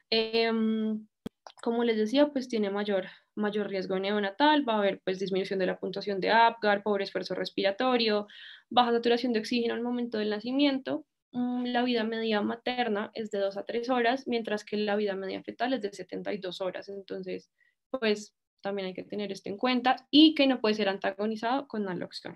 C: Como les decía, pues tiene mayor riesgo neonatal, va a haber pues disminución de la puntuación de Apgar, pobre esfuerzo respiratorio, baja saturación de oxígeno al momento del nacimiento. La vida media materna es de 2 a 3 horas, mientras que la vida media fetal es de 72 horas. Entonces, pues también hay que tener esto en cuenta y que no puede ser antagonizado con naloxona.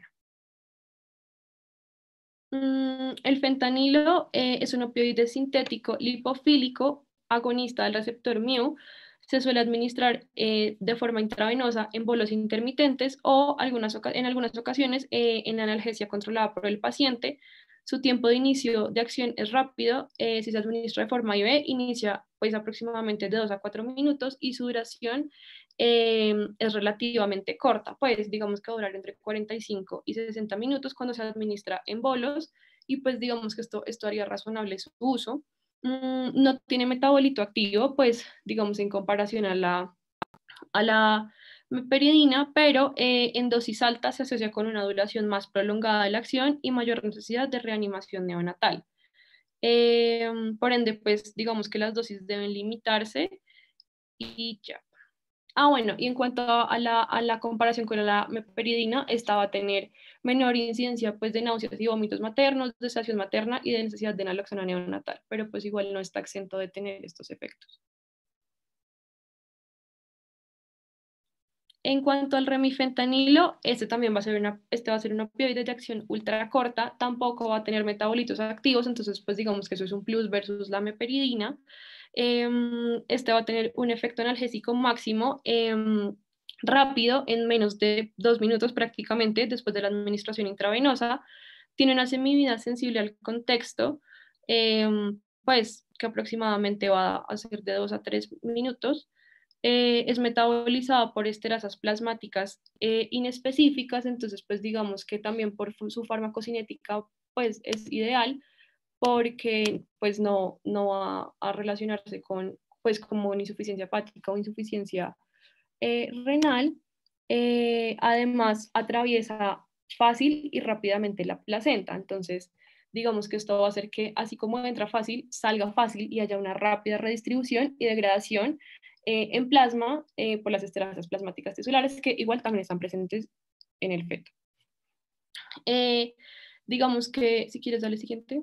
C: El fentanilo es un opioide sintético lipofílico agonista del receptor mu. Se suele administrar de forma intravenosa en bolos intermitentes o en algunas ocasiones en analgesia controlada por el paciente. Su tiempo de inicio de acción es rápido. Si se administra de forma IV, inicia pues aproximadamente de 2 a 4 minutos y su duración es relativamente corta, pues digamos que va a durar entre 45 y 60 minutos cuando se administra en bolos, y pues digamos que esto haría razonable su uso. No tiene metabolito activo, pues digamos en comparación a la meperidina, pero en dosis altas se asocia con una duración más prolongada de la acción y mayor necesidad de reanimación neonatal. Por ende, pues digamos que las dosis deben limitarse y ya. Bueno, y en cuanto a la comparación con la meperidina, esta va a tener menor incidencia pues, de náuseas y vómitos maternos, de sensación materna y de necesidad de naloxona neonatal, pero pues igual no está exento de tener estos efectos. En cuanto al remifentanilo, este va a ser un opioide de acción ultra corta, tampoco va a tener metabolitos activos, entonces pues digamos que eso es un plus versus la meperidina. Este va a tener un efecto analgésico máximo rápido, en menos de 2 minutos prácticamente después de la administración intravenosa. Tiene una semivida sensible al contexto, pues que aproximadamente va a ser de 2 a 3 minutos. Es metabolizada por esterasas plasmáticas inespecíficas, entonces pues digamos que también por su farmacocinética pues es ideal, porque pues no va a relacionarse con pues como insuficiencia hepática o insuficiencia renal. Además atraviesa fácil y rápidamente la placenta, entonces digamos que esto va a hacer que así como entra fácil, salga fácil y haya una rápida redistribución y degradación en plasma por las esterasas plasmáticas tisulares, que igual también están presentes en el feto. Digamos que, si quieres darle siguiente.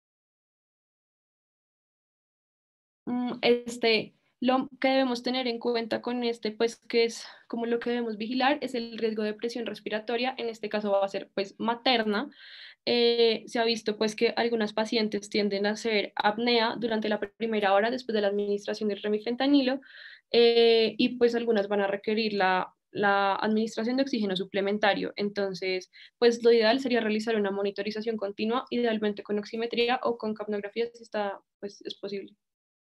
C: Lo que debemos tener en cuenta con este, pues que es como lo que debemos vigilar, es el riesgo de presión respiratoria. En este caso va a ser pues materna. Se ha visto pues que algunas pacientes tienden a hacer apnea durante la primera hora después de la administración del remifentanilo, y pues algunas van a requerir la administración de oxígeno suplementario. Entonces, pues lo ideal sería realizar una monitorización continua, idealmente con oximetría o con capnografía si está, pues es posible.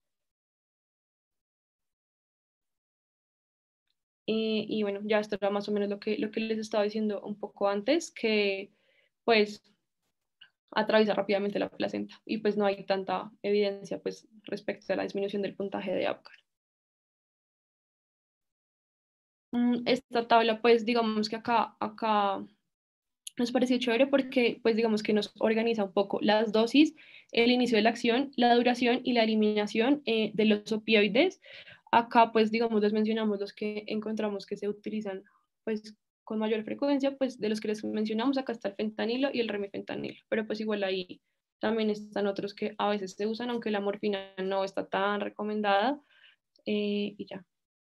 C: Y bueno, ya esto era más o menos lo que les estaba diciendo un poco antes, que pues atraviesa rápidamente la placenta y pues no hay tanta evidencia pues respecto a la disminución del puntaje de Apgar. Esta tabla pues digamos que acá nos pareció chévere porque pues digamos que nos organiza un poco las dosis, el inicio de la acción, la duración y la eliminación de los opioides. Acá pues digamos les mencionamos los que encontramos que se utilizan pues con mayor frecuencia, pues de los que les mencionamos acá está el fentanilo y el remifentanilo, pero pues igual ahí también están otros que a veces se usan, aunque la morfina no está tan recomendada y ya.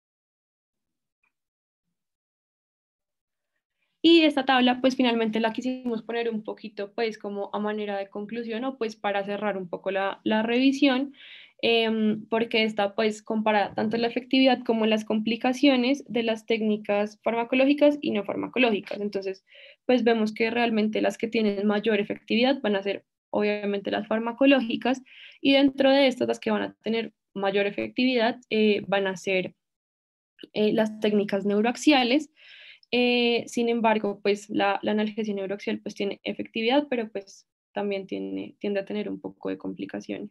C: Y esta tabla, pues finalmente la quisimos poner un poquito, pues como a manera de conclusión o pues para cerrar un poco la revisión, porque esta pues compara tanto la efectividad como las complicaciones de las técnicas farmacológicas y no farmacológicas. Entonces, pues vemos que realmente las que tienen mayor efectividad van a ser obviamente las farmacológicas y dentro de estas las que van a tener mayor efectividad van a ser las técnicas neuroaxiales. Sin embargo, pues la analgesia neuroaxial pues tiene efectividad, pero pues también tiende a tener un poco de complicaciones.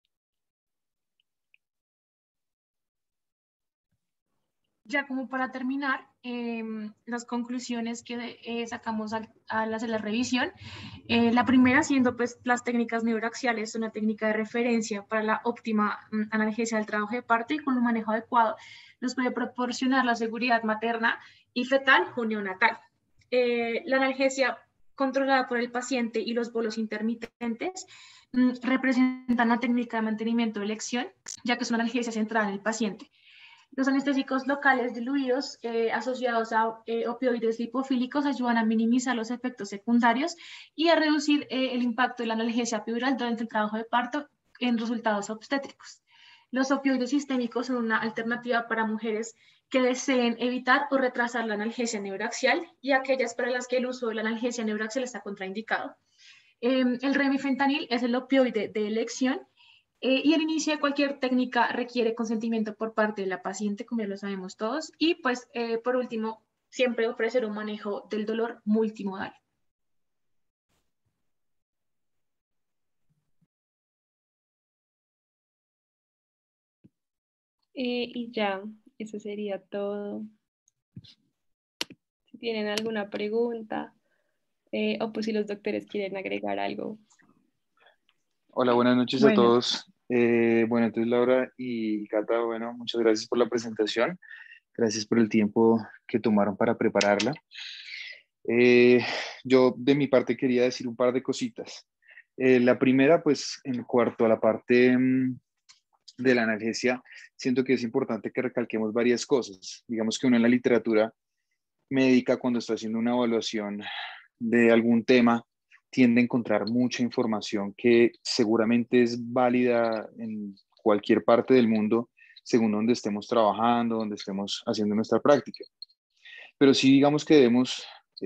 A: Ya como para terminar, las conclusiones que sacamos al hacer la revisión, la primera siendo pues las técnicas neuroaxiales, una técnica de referencia para la óptima analgesia del trabajo de parto y con un manejo adecuado nos puede proporcionar la seguridad materna y fetal o neonatal. La analgesia controlada por el paciente y los bolos intermitentes representan la técnica de mantenimiento de elección, ya que es una analgesia centrada en el paciente. Los anestésicos locales diluidos asociados a opioides lipofílicos ayudan a minimizar los efectos secundarios y a reducir el impacto de la analgesia epidural durante el trabajo de parto en resultados obstétricos. Los opioides sistémicos son una alternativa para mujeres que deseen evitar o retrasar la analgesia neuroaxial y aquellas para las que el uso de la analgesia neuroaxial está contraindicado. El remifentanil es el opioide de elección y el inicio de cualquier técnica requiere consentimiento por parte de la paciente, como ya lo sabemos todos. Y pues, por último, siempre ofrecer un manejo del dolor multimodal.
C: Y ya, eso sería todo. Si tienen alguna pregunta o pues si los doctores quieren agregar algo.
E: Hola, buenas noches a
D: Bueno,
E: todos. Bueno, entonces Laura y Cata, bueno, muchas gracias por la presentación. Gracias por el tiempo que tomaron para prepararla. Yo de mi parte quería decir un par de cositas. La primera, pues en cuanto a la parte de la analgesia, siento que es importante que recalquemos varias cosas. Digamos que uno en la literatura médica, cuando está haciendo una evaluación de algún tema, tiende a encontrar mucha información que seguramente es válida en cualquier parte del mundo, según donde estemos trabajando, donde estemos haciendo nuestra práctica. Pero sí digamos que debemos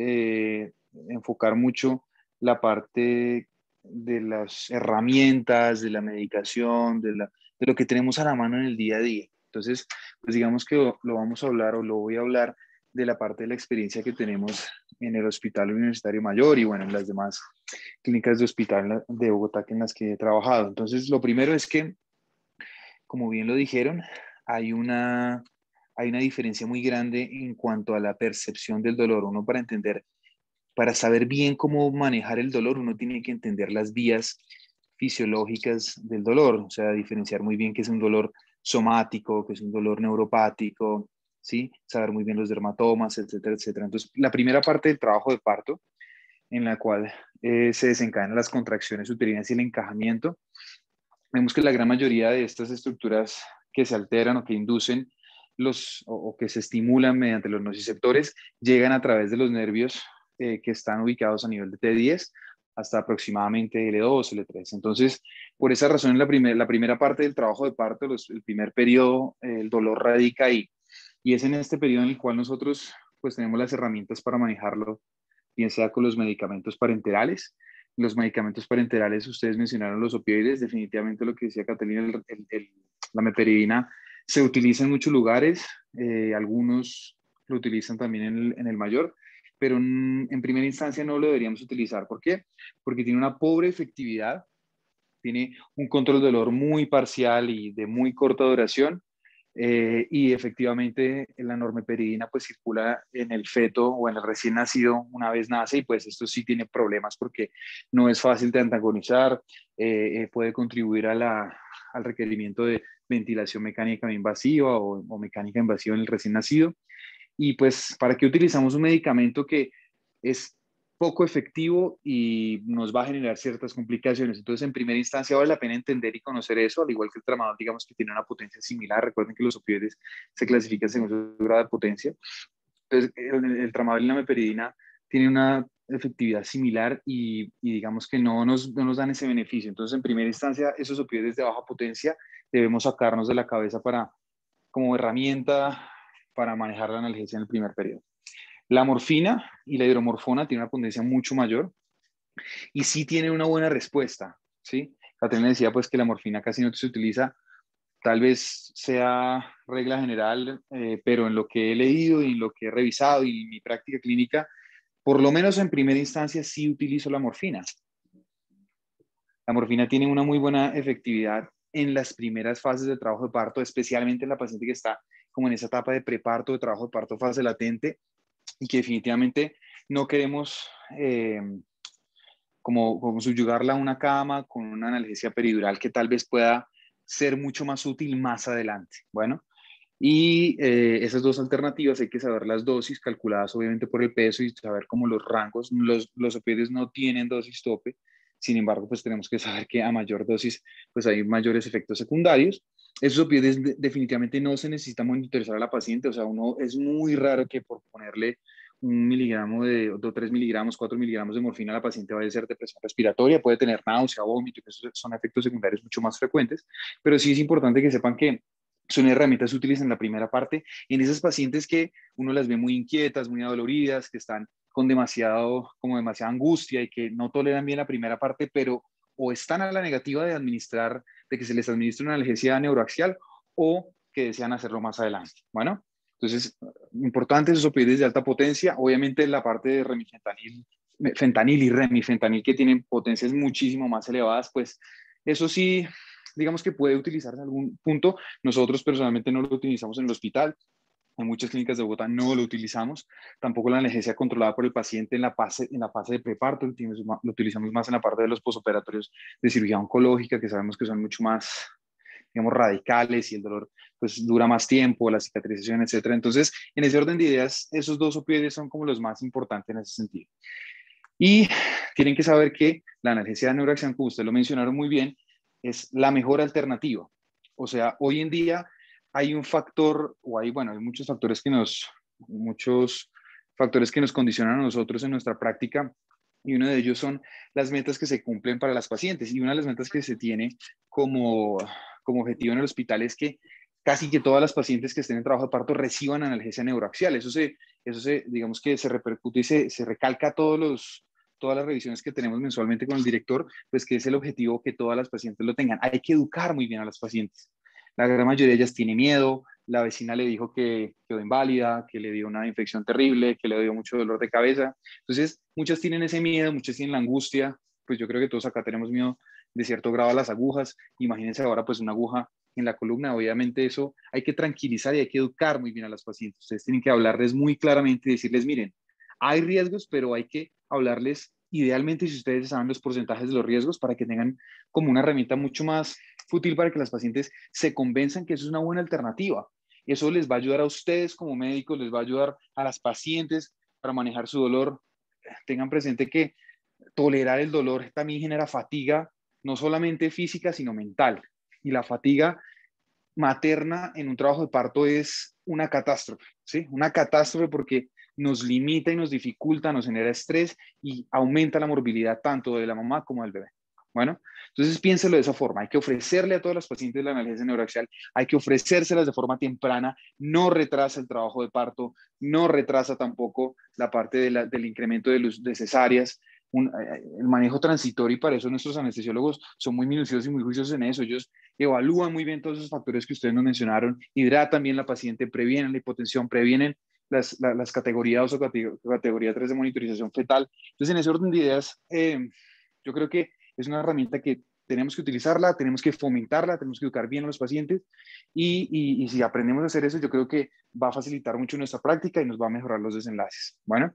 E: enfocar mucho la parte de las herramientas, de la medicación, de lo que tenemos a la mano en el día a día. Entonces, pues digamos que lo vamos a hablar o lo voy a hablar de la parte de la experiencia que tenemos en el Hospital Universitario Mayor y bueno, en las demás clínicas de hospital de Bogotá en las que he trabajado. Entonces, lo primero es que, como bien lo dijeron, hay una, hay una diferencia muy grande en cuanto a la percepción del dolor. Uno para entender, para saber bien cómo manejar el dolor, uno tiene que entender las vías fisiológicas del dolor, o sea, diferenciar muy bien qué es un dolor somático, qué es un dolor neuropático, ¿sí? Saber muy bien los dermatomas, etcétera, etcétera. Entonces, la primera parte del trabajo de parto, en la cual se desencadenan las contracciones uterinas y el encajamiento, vemos que la gran mayoría de estas estructuras que se alteran o que inducen o que se estimulan mediante los nociceptores llegan a través de los nervios que están ubicados a nivel de T10 hasta aproximadamente L2, L3. Entonces, por esa razón, en la primera parte del trabajo de parto, el primer periodo, el dolor radica ahí. Y es en este periodo en el cual nosotros pues tenemos las herramientas para manejarlo, bien sea con los medicamentos parenterales. Los medicamentos parenterales, ustedes mencionaron los opioides, definitivamente lo que decía Catalina, la meperidina se utiliza en muchos lugares, algunos lo utilizan también en el mayor, pero en primera instancia no lo deberíamos utilizar. ¿Por qué? Porque tiene una pobre efectividad, tiene un control de dolor muy parcial y de muy corta duración, y efectivamente la normeperidina pues circula en el feto o en el recién nacido una vez nace, y pues esto sí tiene problemas porque no es fácil de antagonizar, puede contribuir al requerimiento de ventilación mecánica invasiva o mecánica invasiva en el recién nacido. Y pues, ¿para qué utilizamos un medicamento que es poco efectivo y nos va a generar ciertas complicaciones? Entonces, en primera instancia, vale la pena entender y conocer eso, al igual que el tramadol, digamos que tiene una potencia similar. Recuerden que los opioides se clasifican según su grado de potencia. Entonces, el tramadol y la meperidina tienen una efectividad similar y digamos que no nos dan ese beneficio. Entonces, en primera instancia, esos opioides de baja potencia debemos sacarnos de la cabeza como herramienta para manejar la analgesia en el primer periodo. La morfina y la hidromorfona tienen una potencia mucho mayor y sí tienen una buena respuesta, ¿sí? Caterina decía pues que la morfina casi no se utiliza, tal vez sea regla general, pero en lo que he leído y en lo que he revisado y en mi práctica clínica, por lo menos en primera instancia sí utilizo la morfina. La morfina tiene una muy buena efectividad en las primeras fases del trabajo de parto, especialmente en la paciente que está como en esa etapa de preparto, de trabajo de parto, fase latente, y que definitivamente no queremos como subyugarla a una cama con una analgesia peridural que tal vez pueda ser mucho más útil más adelante. Bueno, y esas dos alternativas hay que saber las dosis calculadas obviamente por el peso y saber cómo los rangos. Los opioides no tienen dosis tope, sin embargo pues tenemos que saber que a mayor dosis pues hay mayores efectos secundarios. Esos opioides definitivamente no se necesita monitorizar a la paciente, o sea, es muy raro que por ponerle 1 miligramo de 3 miligramos, 4 miligramos de morfina a la paciente vaya a ser depresión respiratoria, puede tener náusea, vómito, que esos son efectos secundarios mucho más frecuentes, pero sí es importante que sepan que son herramientas útiles en la primera parte, en esas pacientes que uno las ve muy inquietas, muy adoloridas, que están con demasiada angustia y que no toleran bien la primera parte, pero o están a la negativa de que se les administre una analgesia neuroaxial, o que desean hacerlo más adelante. Bueno, entonces, importante esos opioides de alta potencia, obviamente la parte de fentanil y remifentanil que tienen potencias muchísimo más elevadas, pues eso sí, digamos que puede utilizarse en algún punto. Nosotros personalmente no lo utilizamos en el hospital, en muchas clínicas de Bogotá no lo utilizamos, tampoco la analgesia controlada por el paciente en la fase de preparto, lo utilizamos más en la parte de los posoperatorios de cirugía oncológica, que sabemos que son mucho más, digamos, radicales y el dolor pues dura más tiempo, la cicatrización, etcétera. Entonces, en ese orden de ideas, esos dos opioides son como los más importantes en ese sentido. Y tienen que saber que la analgesia neuroaxial, como ustedes lo mencionaron muy bien, es la mejor alternativa. O sea, hoy en día hay un factor, hay muchos factores que nos condicionan a nosotros en nuestra práctica, y uno de ellos son las metas que se cumplen para las pacientes. Y una de las metas que se tiene como objetivo en el hospital es que casi que todas las pacientes que estén en trabajo de parto reciban analgesia neuroaxial. Eso digamos que se repercute y se recalca todas las revisiones que tenemos mensualmente con el director, pues que es el objetivo que todas las pacientes lo tengan. Hay que educar muy bien a las pacientes. La gran mayoría de ellas tiene miedo, la vecina le dijo que quedó inválida, que le dio una infección terrible, que le dio mucho dolor de cabeza. Entonces, muchas tienen ese miedo, muchas tienen la angustia, pues yo creo que todos acá tenemos miedo de cierto grado a las agujas. Imagínense ahora pues una aguja en la columna, obviamente eso hay que tranquilizar y hay que educar muy bien a las pacientes. Ustedes tienen que hablarles muy claramente y decirles, miren, hay riesgos, pero hay que hablarles idealmente si ustedes saben los porcentajes de los riesgos para que tengan como una herramienta mucho más útil para que las pacientes se convenzan que eso es una buena alternativa. Eso les va a ayudar a ustedes como médicos, les va a ayudar a las pacientes para manejar su dolor. Tengan presente que tolerar el dolor también genera fatiga, no solamente física, sino mental. Y la fatiga materna en un trabajo de parto es una catástrofe, ¿sí? Una catástrofe porque nos limita y nos dificulta, nos genera estrés y aumenta la morbilidad tanto de la mamá como del bebé. Bueno, entonces piénselo de esa forma. Hay que ofrecerle a todas las pacientes la analgesia neuroaxial, hay que ofrecérselas de forma temprana, no retrasa el trabajo de parto, no retrasa tampoco la parte del incremento de cesáreas. El manejo transitorio, y para eso nuestros anestesiólogos son muy minuciosos y muy juiciosos en eso. Ellos evalúan muy bien todos esos factores que ustedes nos mencionaron, hidratan bien la paciente, previenen la hipotensión, previenen las categoría 2 o categoría 3 de monitorización fetal. Entonces, en ese orden de ideas, yo creo que es una herramienta que tenemos que utilizarla, tenemos que fomentarla, tenemos que educar bien a los pacientes y si aprendemos a hacer eso, yo creo que va a facilitar mucho nuestra práctica y nos va a mejorar los desenlaces. Bueno,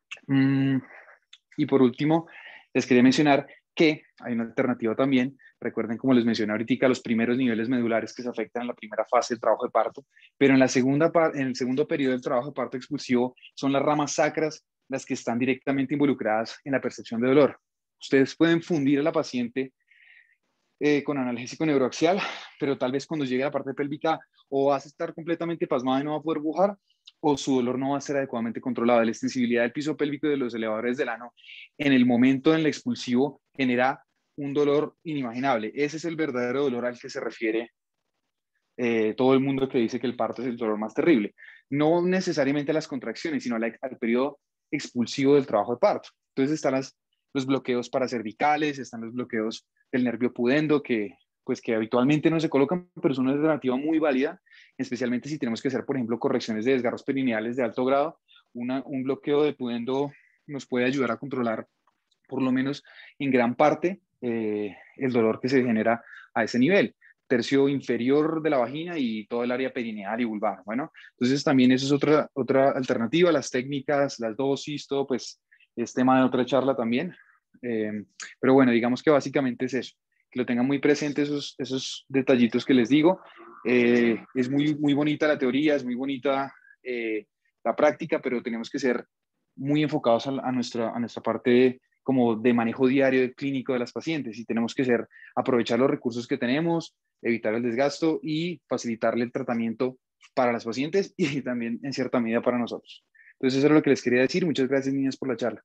E: y por último, les quería mencionar que hay una alternativa también. Recuerden, como les mencioné ahorita, los primeros niveles medulares que se afectan en la primera fase del trabajo de parto, pero en en el segundo periodo del trabajo de parto expulsivo son las ramas sacras las que están directamente involucradas en la percepción de dolor. Ustedes pueden fundir a la paciente con analgésico neuroaxial, pero tal vez cuando llegue a la parte pélvica o vas a estar completamente pasmada y no va a poder bujar, o su dolor no va a ser adecuadamente controlado. La extensibilidad del piso pélvico y de los elevadores del ano en el momento del expulsivo genera un dolor inimaginable. Ese es el verdadero dolor al que se refiere todo el mundo que dice que el parto es el dolor más terrible. No necesariamente a las contracciones, sino al periodo expulsivo del trabajo de parto. Entonces están los bloqueos paracervicales, están los bloqueos del nervio pudendo, pues que habitualmente no se colocan, pero es una alternativa muy válida, especialmente si tenemos que hacer, por ejemplo, correcciones de desgarros perineales de alto grado. Un bloqueo de pudendo nos puede ayudar a controlar, por lo menos en gran parte, el dolor que se genera a ese nivel. Tercio inferior de la vagina y todo el área perineal y vulvar. Bueno, entonces también eso es otra alternativa. Las técnicas, las dosis, todo, pues es tema de otra charla también. Pero bueno, digamos que básicamente es eso. Que lo tengan muy presente esos detallitos que les digo. Es muy bonita la teoría, es muy bonita la práctica, pero tenemos que ser muy enfocados a nuestra parte como de manejo diario clínico de las pacientes y tenemos que aprovechar los recursos que tenemos, evitar el desgasto y facilitarle el tratamiento para las pacientes y también en cierta medida para nosotros. Entonces eso es lo que les quería decir. Muchas gracias, niñas, por la charla.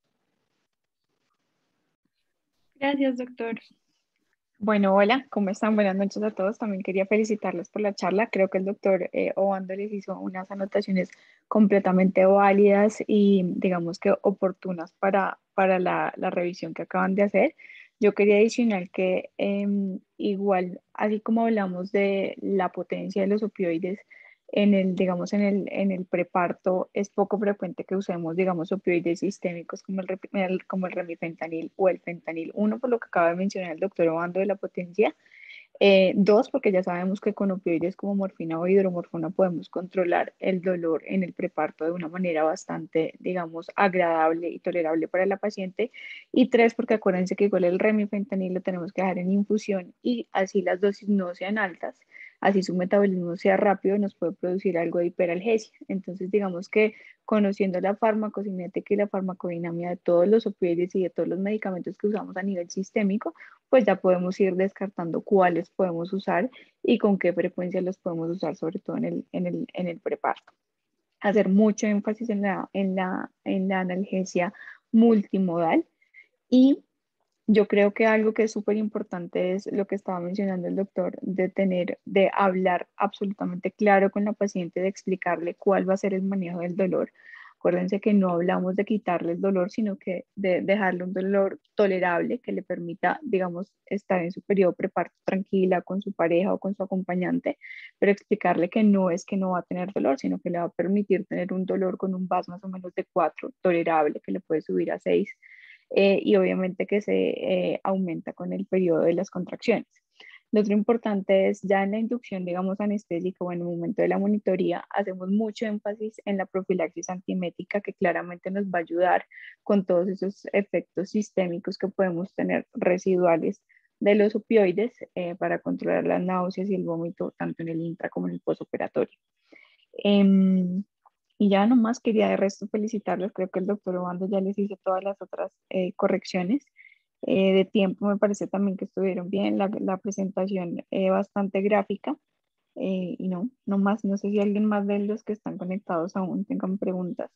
C: Gracias, doctor.
D: Bueno, hola, ¿cómo están? Buenas noches a todos. También quería felicitarlos por la charla. Creo que el doctor Obando les hizo unas anotaciones completamente válidas y digamos que oportunas para la revisión que acaban de hacer. Yo quería adicionar que igual, así como hablamos de la potencia de los opioides, digamos, en el preparto es poco frecuente que usemos, digamos, opioides sistémicos como como el remifentanil o el fentanil. Uno, por lo que acaba de mencionar el doctor Obando de la potencia. Dos, porque ya sabemos que con opioides como morfina o hidromorfona podemos controlar el dolor en el preparto de una manera bastante, digamos, agradable y tolerable para la paciente. Y tres, porque acuérdense que igual el remifentanil lo tenemos que dejar en infusión y así las dosis no sean altas, así su metabolismo sea rápido, nos puede producir algo de hiperalgesia. Entonces, digamos que conociendo la farmacocinética y la farmacodinamia de todos los opioides y de todos los medicamentos que usamos a nivel sistémico, pues ya podemos ir descartando cuáles podemos usar y con qué frecuencia los podemos usar, sobre todo en el preparto. Hacer mucho énfasis en la analgesia multimodal y yo creo que algo que es súper importante es lo que estaba mencionando el doctor, de hablar absolutamente claro con la paciente, de explicarle cuál va a ser el manejo del dolor. Acuérdense que no hablamos de quitarle el dolor, sino que de dejarle un dolor tolerable que le permita, digamos, estar en su periodo preparto tranquila con su pareja o con su acompañante, pero explicarle que no es que no va a tener dolor, sino que le va a permitir tener un dolor con un VAS más o menos de 4, tolerable, que le puede subir a 6 y obviamente que se aumenta con el periodo de las contracciones. Lo otro importante es ya en la inducción, digamos, anestésica o en el momento de la monitoría, hacemos mucho énfasis en la profilaxis antiemética que claramente nos va a ayudar con todos esos efectos sistémicos que podemos tener residuales de los opioides para controlar las náuseas y el vómito tanto en el intra como en el posoperatorio. Y ya nomás quería de resto felicitarlos, creo que el doctor Obando ya les hizo todas las otras correcciones. De tiempo me parece también que estuvieron bien, la presentación bastante gráfica. Y no más, no sé si alguien más de los que están conectados aún tengan preguntas.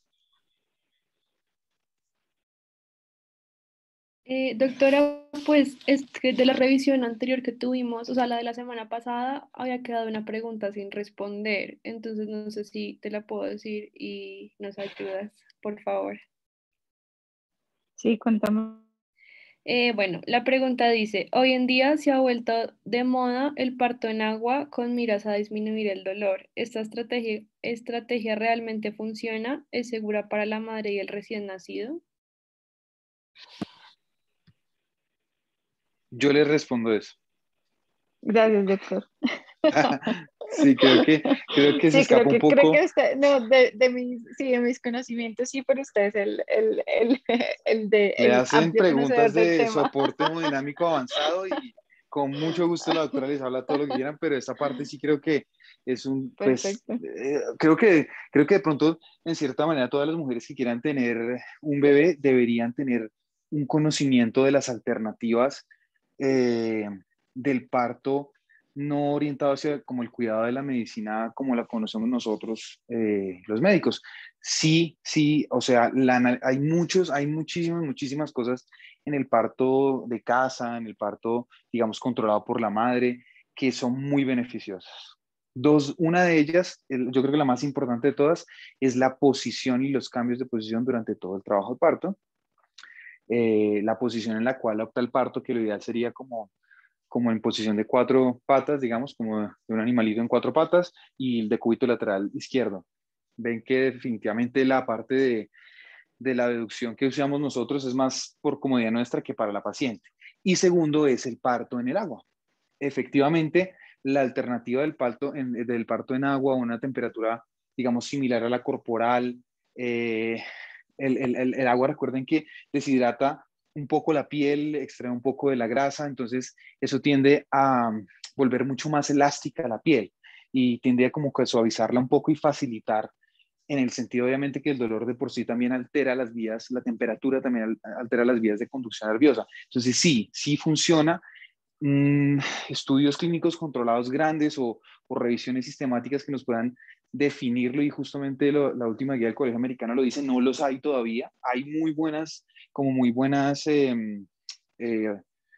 C: Doctora, pues es que de la revisión anterior que tuvimos, o sea, la de la semana pasada, había quedado una pregunta sin responder, entonces no sé si te la puedo decir y nos ayudas, por favor.
D: Sí, cuéntame.
C: Bueno, la pregunta dice, hoy en día se ha vuelto de moda el parto en agua con miras a disminuir el dolor. ¿Esta estrategia realmente funciona? ¿Es segura para la madre y el recién nacido?
E: Yo les respondo eso.
D: Gracias, doctor.
E: Sí, creo que se
D: Sí,
E: escapa un
D: creo
E: poco.
D: que usted, no, de mis conocimientos, sí, pero usted es
E: Le
D: el
E: hacen
D: amplio conocedor
E: preguntas
D: del
E: de
D: tema.
E: soporte hemodinámico avanzado y con mucho gusto la doctora les habla todo lo que quieran, pero esta parte sí creo que es pues,
D: Perfecto.
E: creo que de pronto, en cierta manera, todas las mujeres que quieran tener un bebé deberían tener un conocimiento de las alternativas eh, del parto, no orientado hacia como el cuidado de la medicina como la conocemos nosotros, los médicos. Sí, sí, o sea, hay muchísimas cosas en el parto de casa, en el parto, digamos, controlado por la madre, que son muy beneficiosas. Una de ellas, yo creo que la más importante de todas, es la posición y los cambios de posición durante todo el trabajo de parto. La posición en la cual opta el parto, que lo ideal sería como en posición de cuatro patas, digamos, como de un animalito en cuatro patas, y el decúbito lateral izquierdo. Ven que definitivamente la parte de la deducción que usamos nosotros es más por comodidad nuestra que para la paciente. Y segundo es el parto en el agua. Efectivamente, la alternativa del parto en agua a una temperatura, digamos, similar a la corporal, eh, el agua, recuerden que deshidrata un poco la piel, extrae un poco de la grasa, entonces eso tiende a volver mucho más elástica la piel y tiende a como que suavizarla un poco y facilitar en el sentido obviamente que el dolor de por sí también altera las vías, la temperatura también altera las vías de conducción nerviosa. Entonces sí, sí funciona. Mm, Estudios clínicos controlados grandes o revisiones sistemáticas que nos puedan definirlo y justamente la última guía del Colegio Americano lo dice, no los hay todavía. Hay muy buenas eh,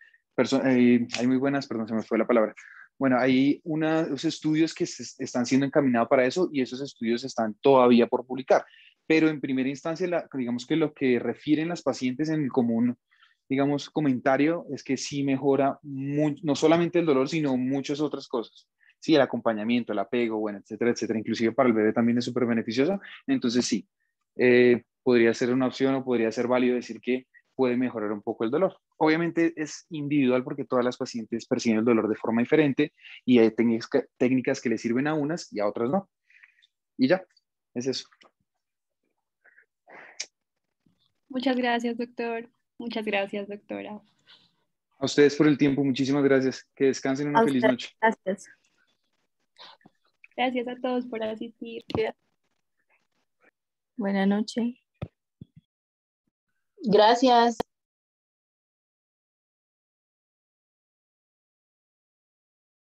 E: hay muy buenas, perdón, se me fue la palabra. Bueno, hay unos estudios que están siendo encaminados para eso y esos estudios están todavía por publicar. Pero en primera instancia, digamos que lo que refieren las pacientes en el común, digamos, comentario es que sí mejora no solamente el dolor, sino muchas otras cosas. Sí, el acompañamiento, el apego, bueno, etcétera, etcétera. Inclusive para el bebé también es súper beneficioso. Entonces sí, podría ser una opción o podría ser válido decir que puede mejorar un poco el dolor. Obviamente es individual porque todas las pacientes perciben el dolor de forma diferente y hay técnicas que le sirven a unas y a otras no. Y ya, es eso.
C: Muchas gracias, doctor. Muchas gracias, doctora.
E: A ustedes por el tiempo, muchísimas gracias. Que descansen, una
B: A
E: feliz
B: usted,
E: noche.
B: gracias.
C: Gracias a todos por asistir.
D: Buenas noches.
F: Gracias.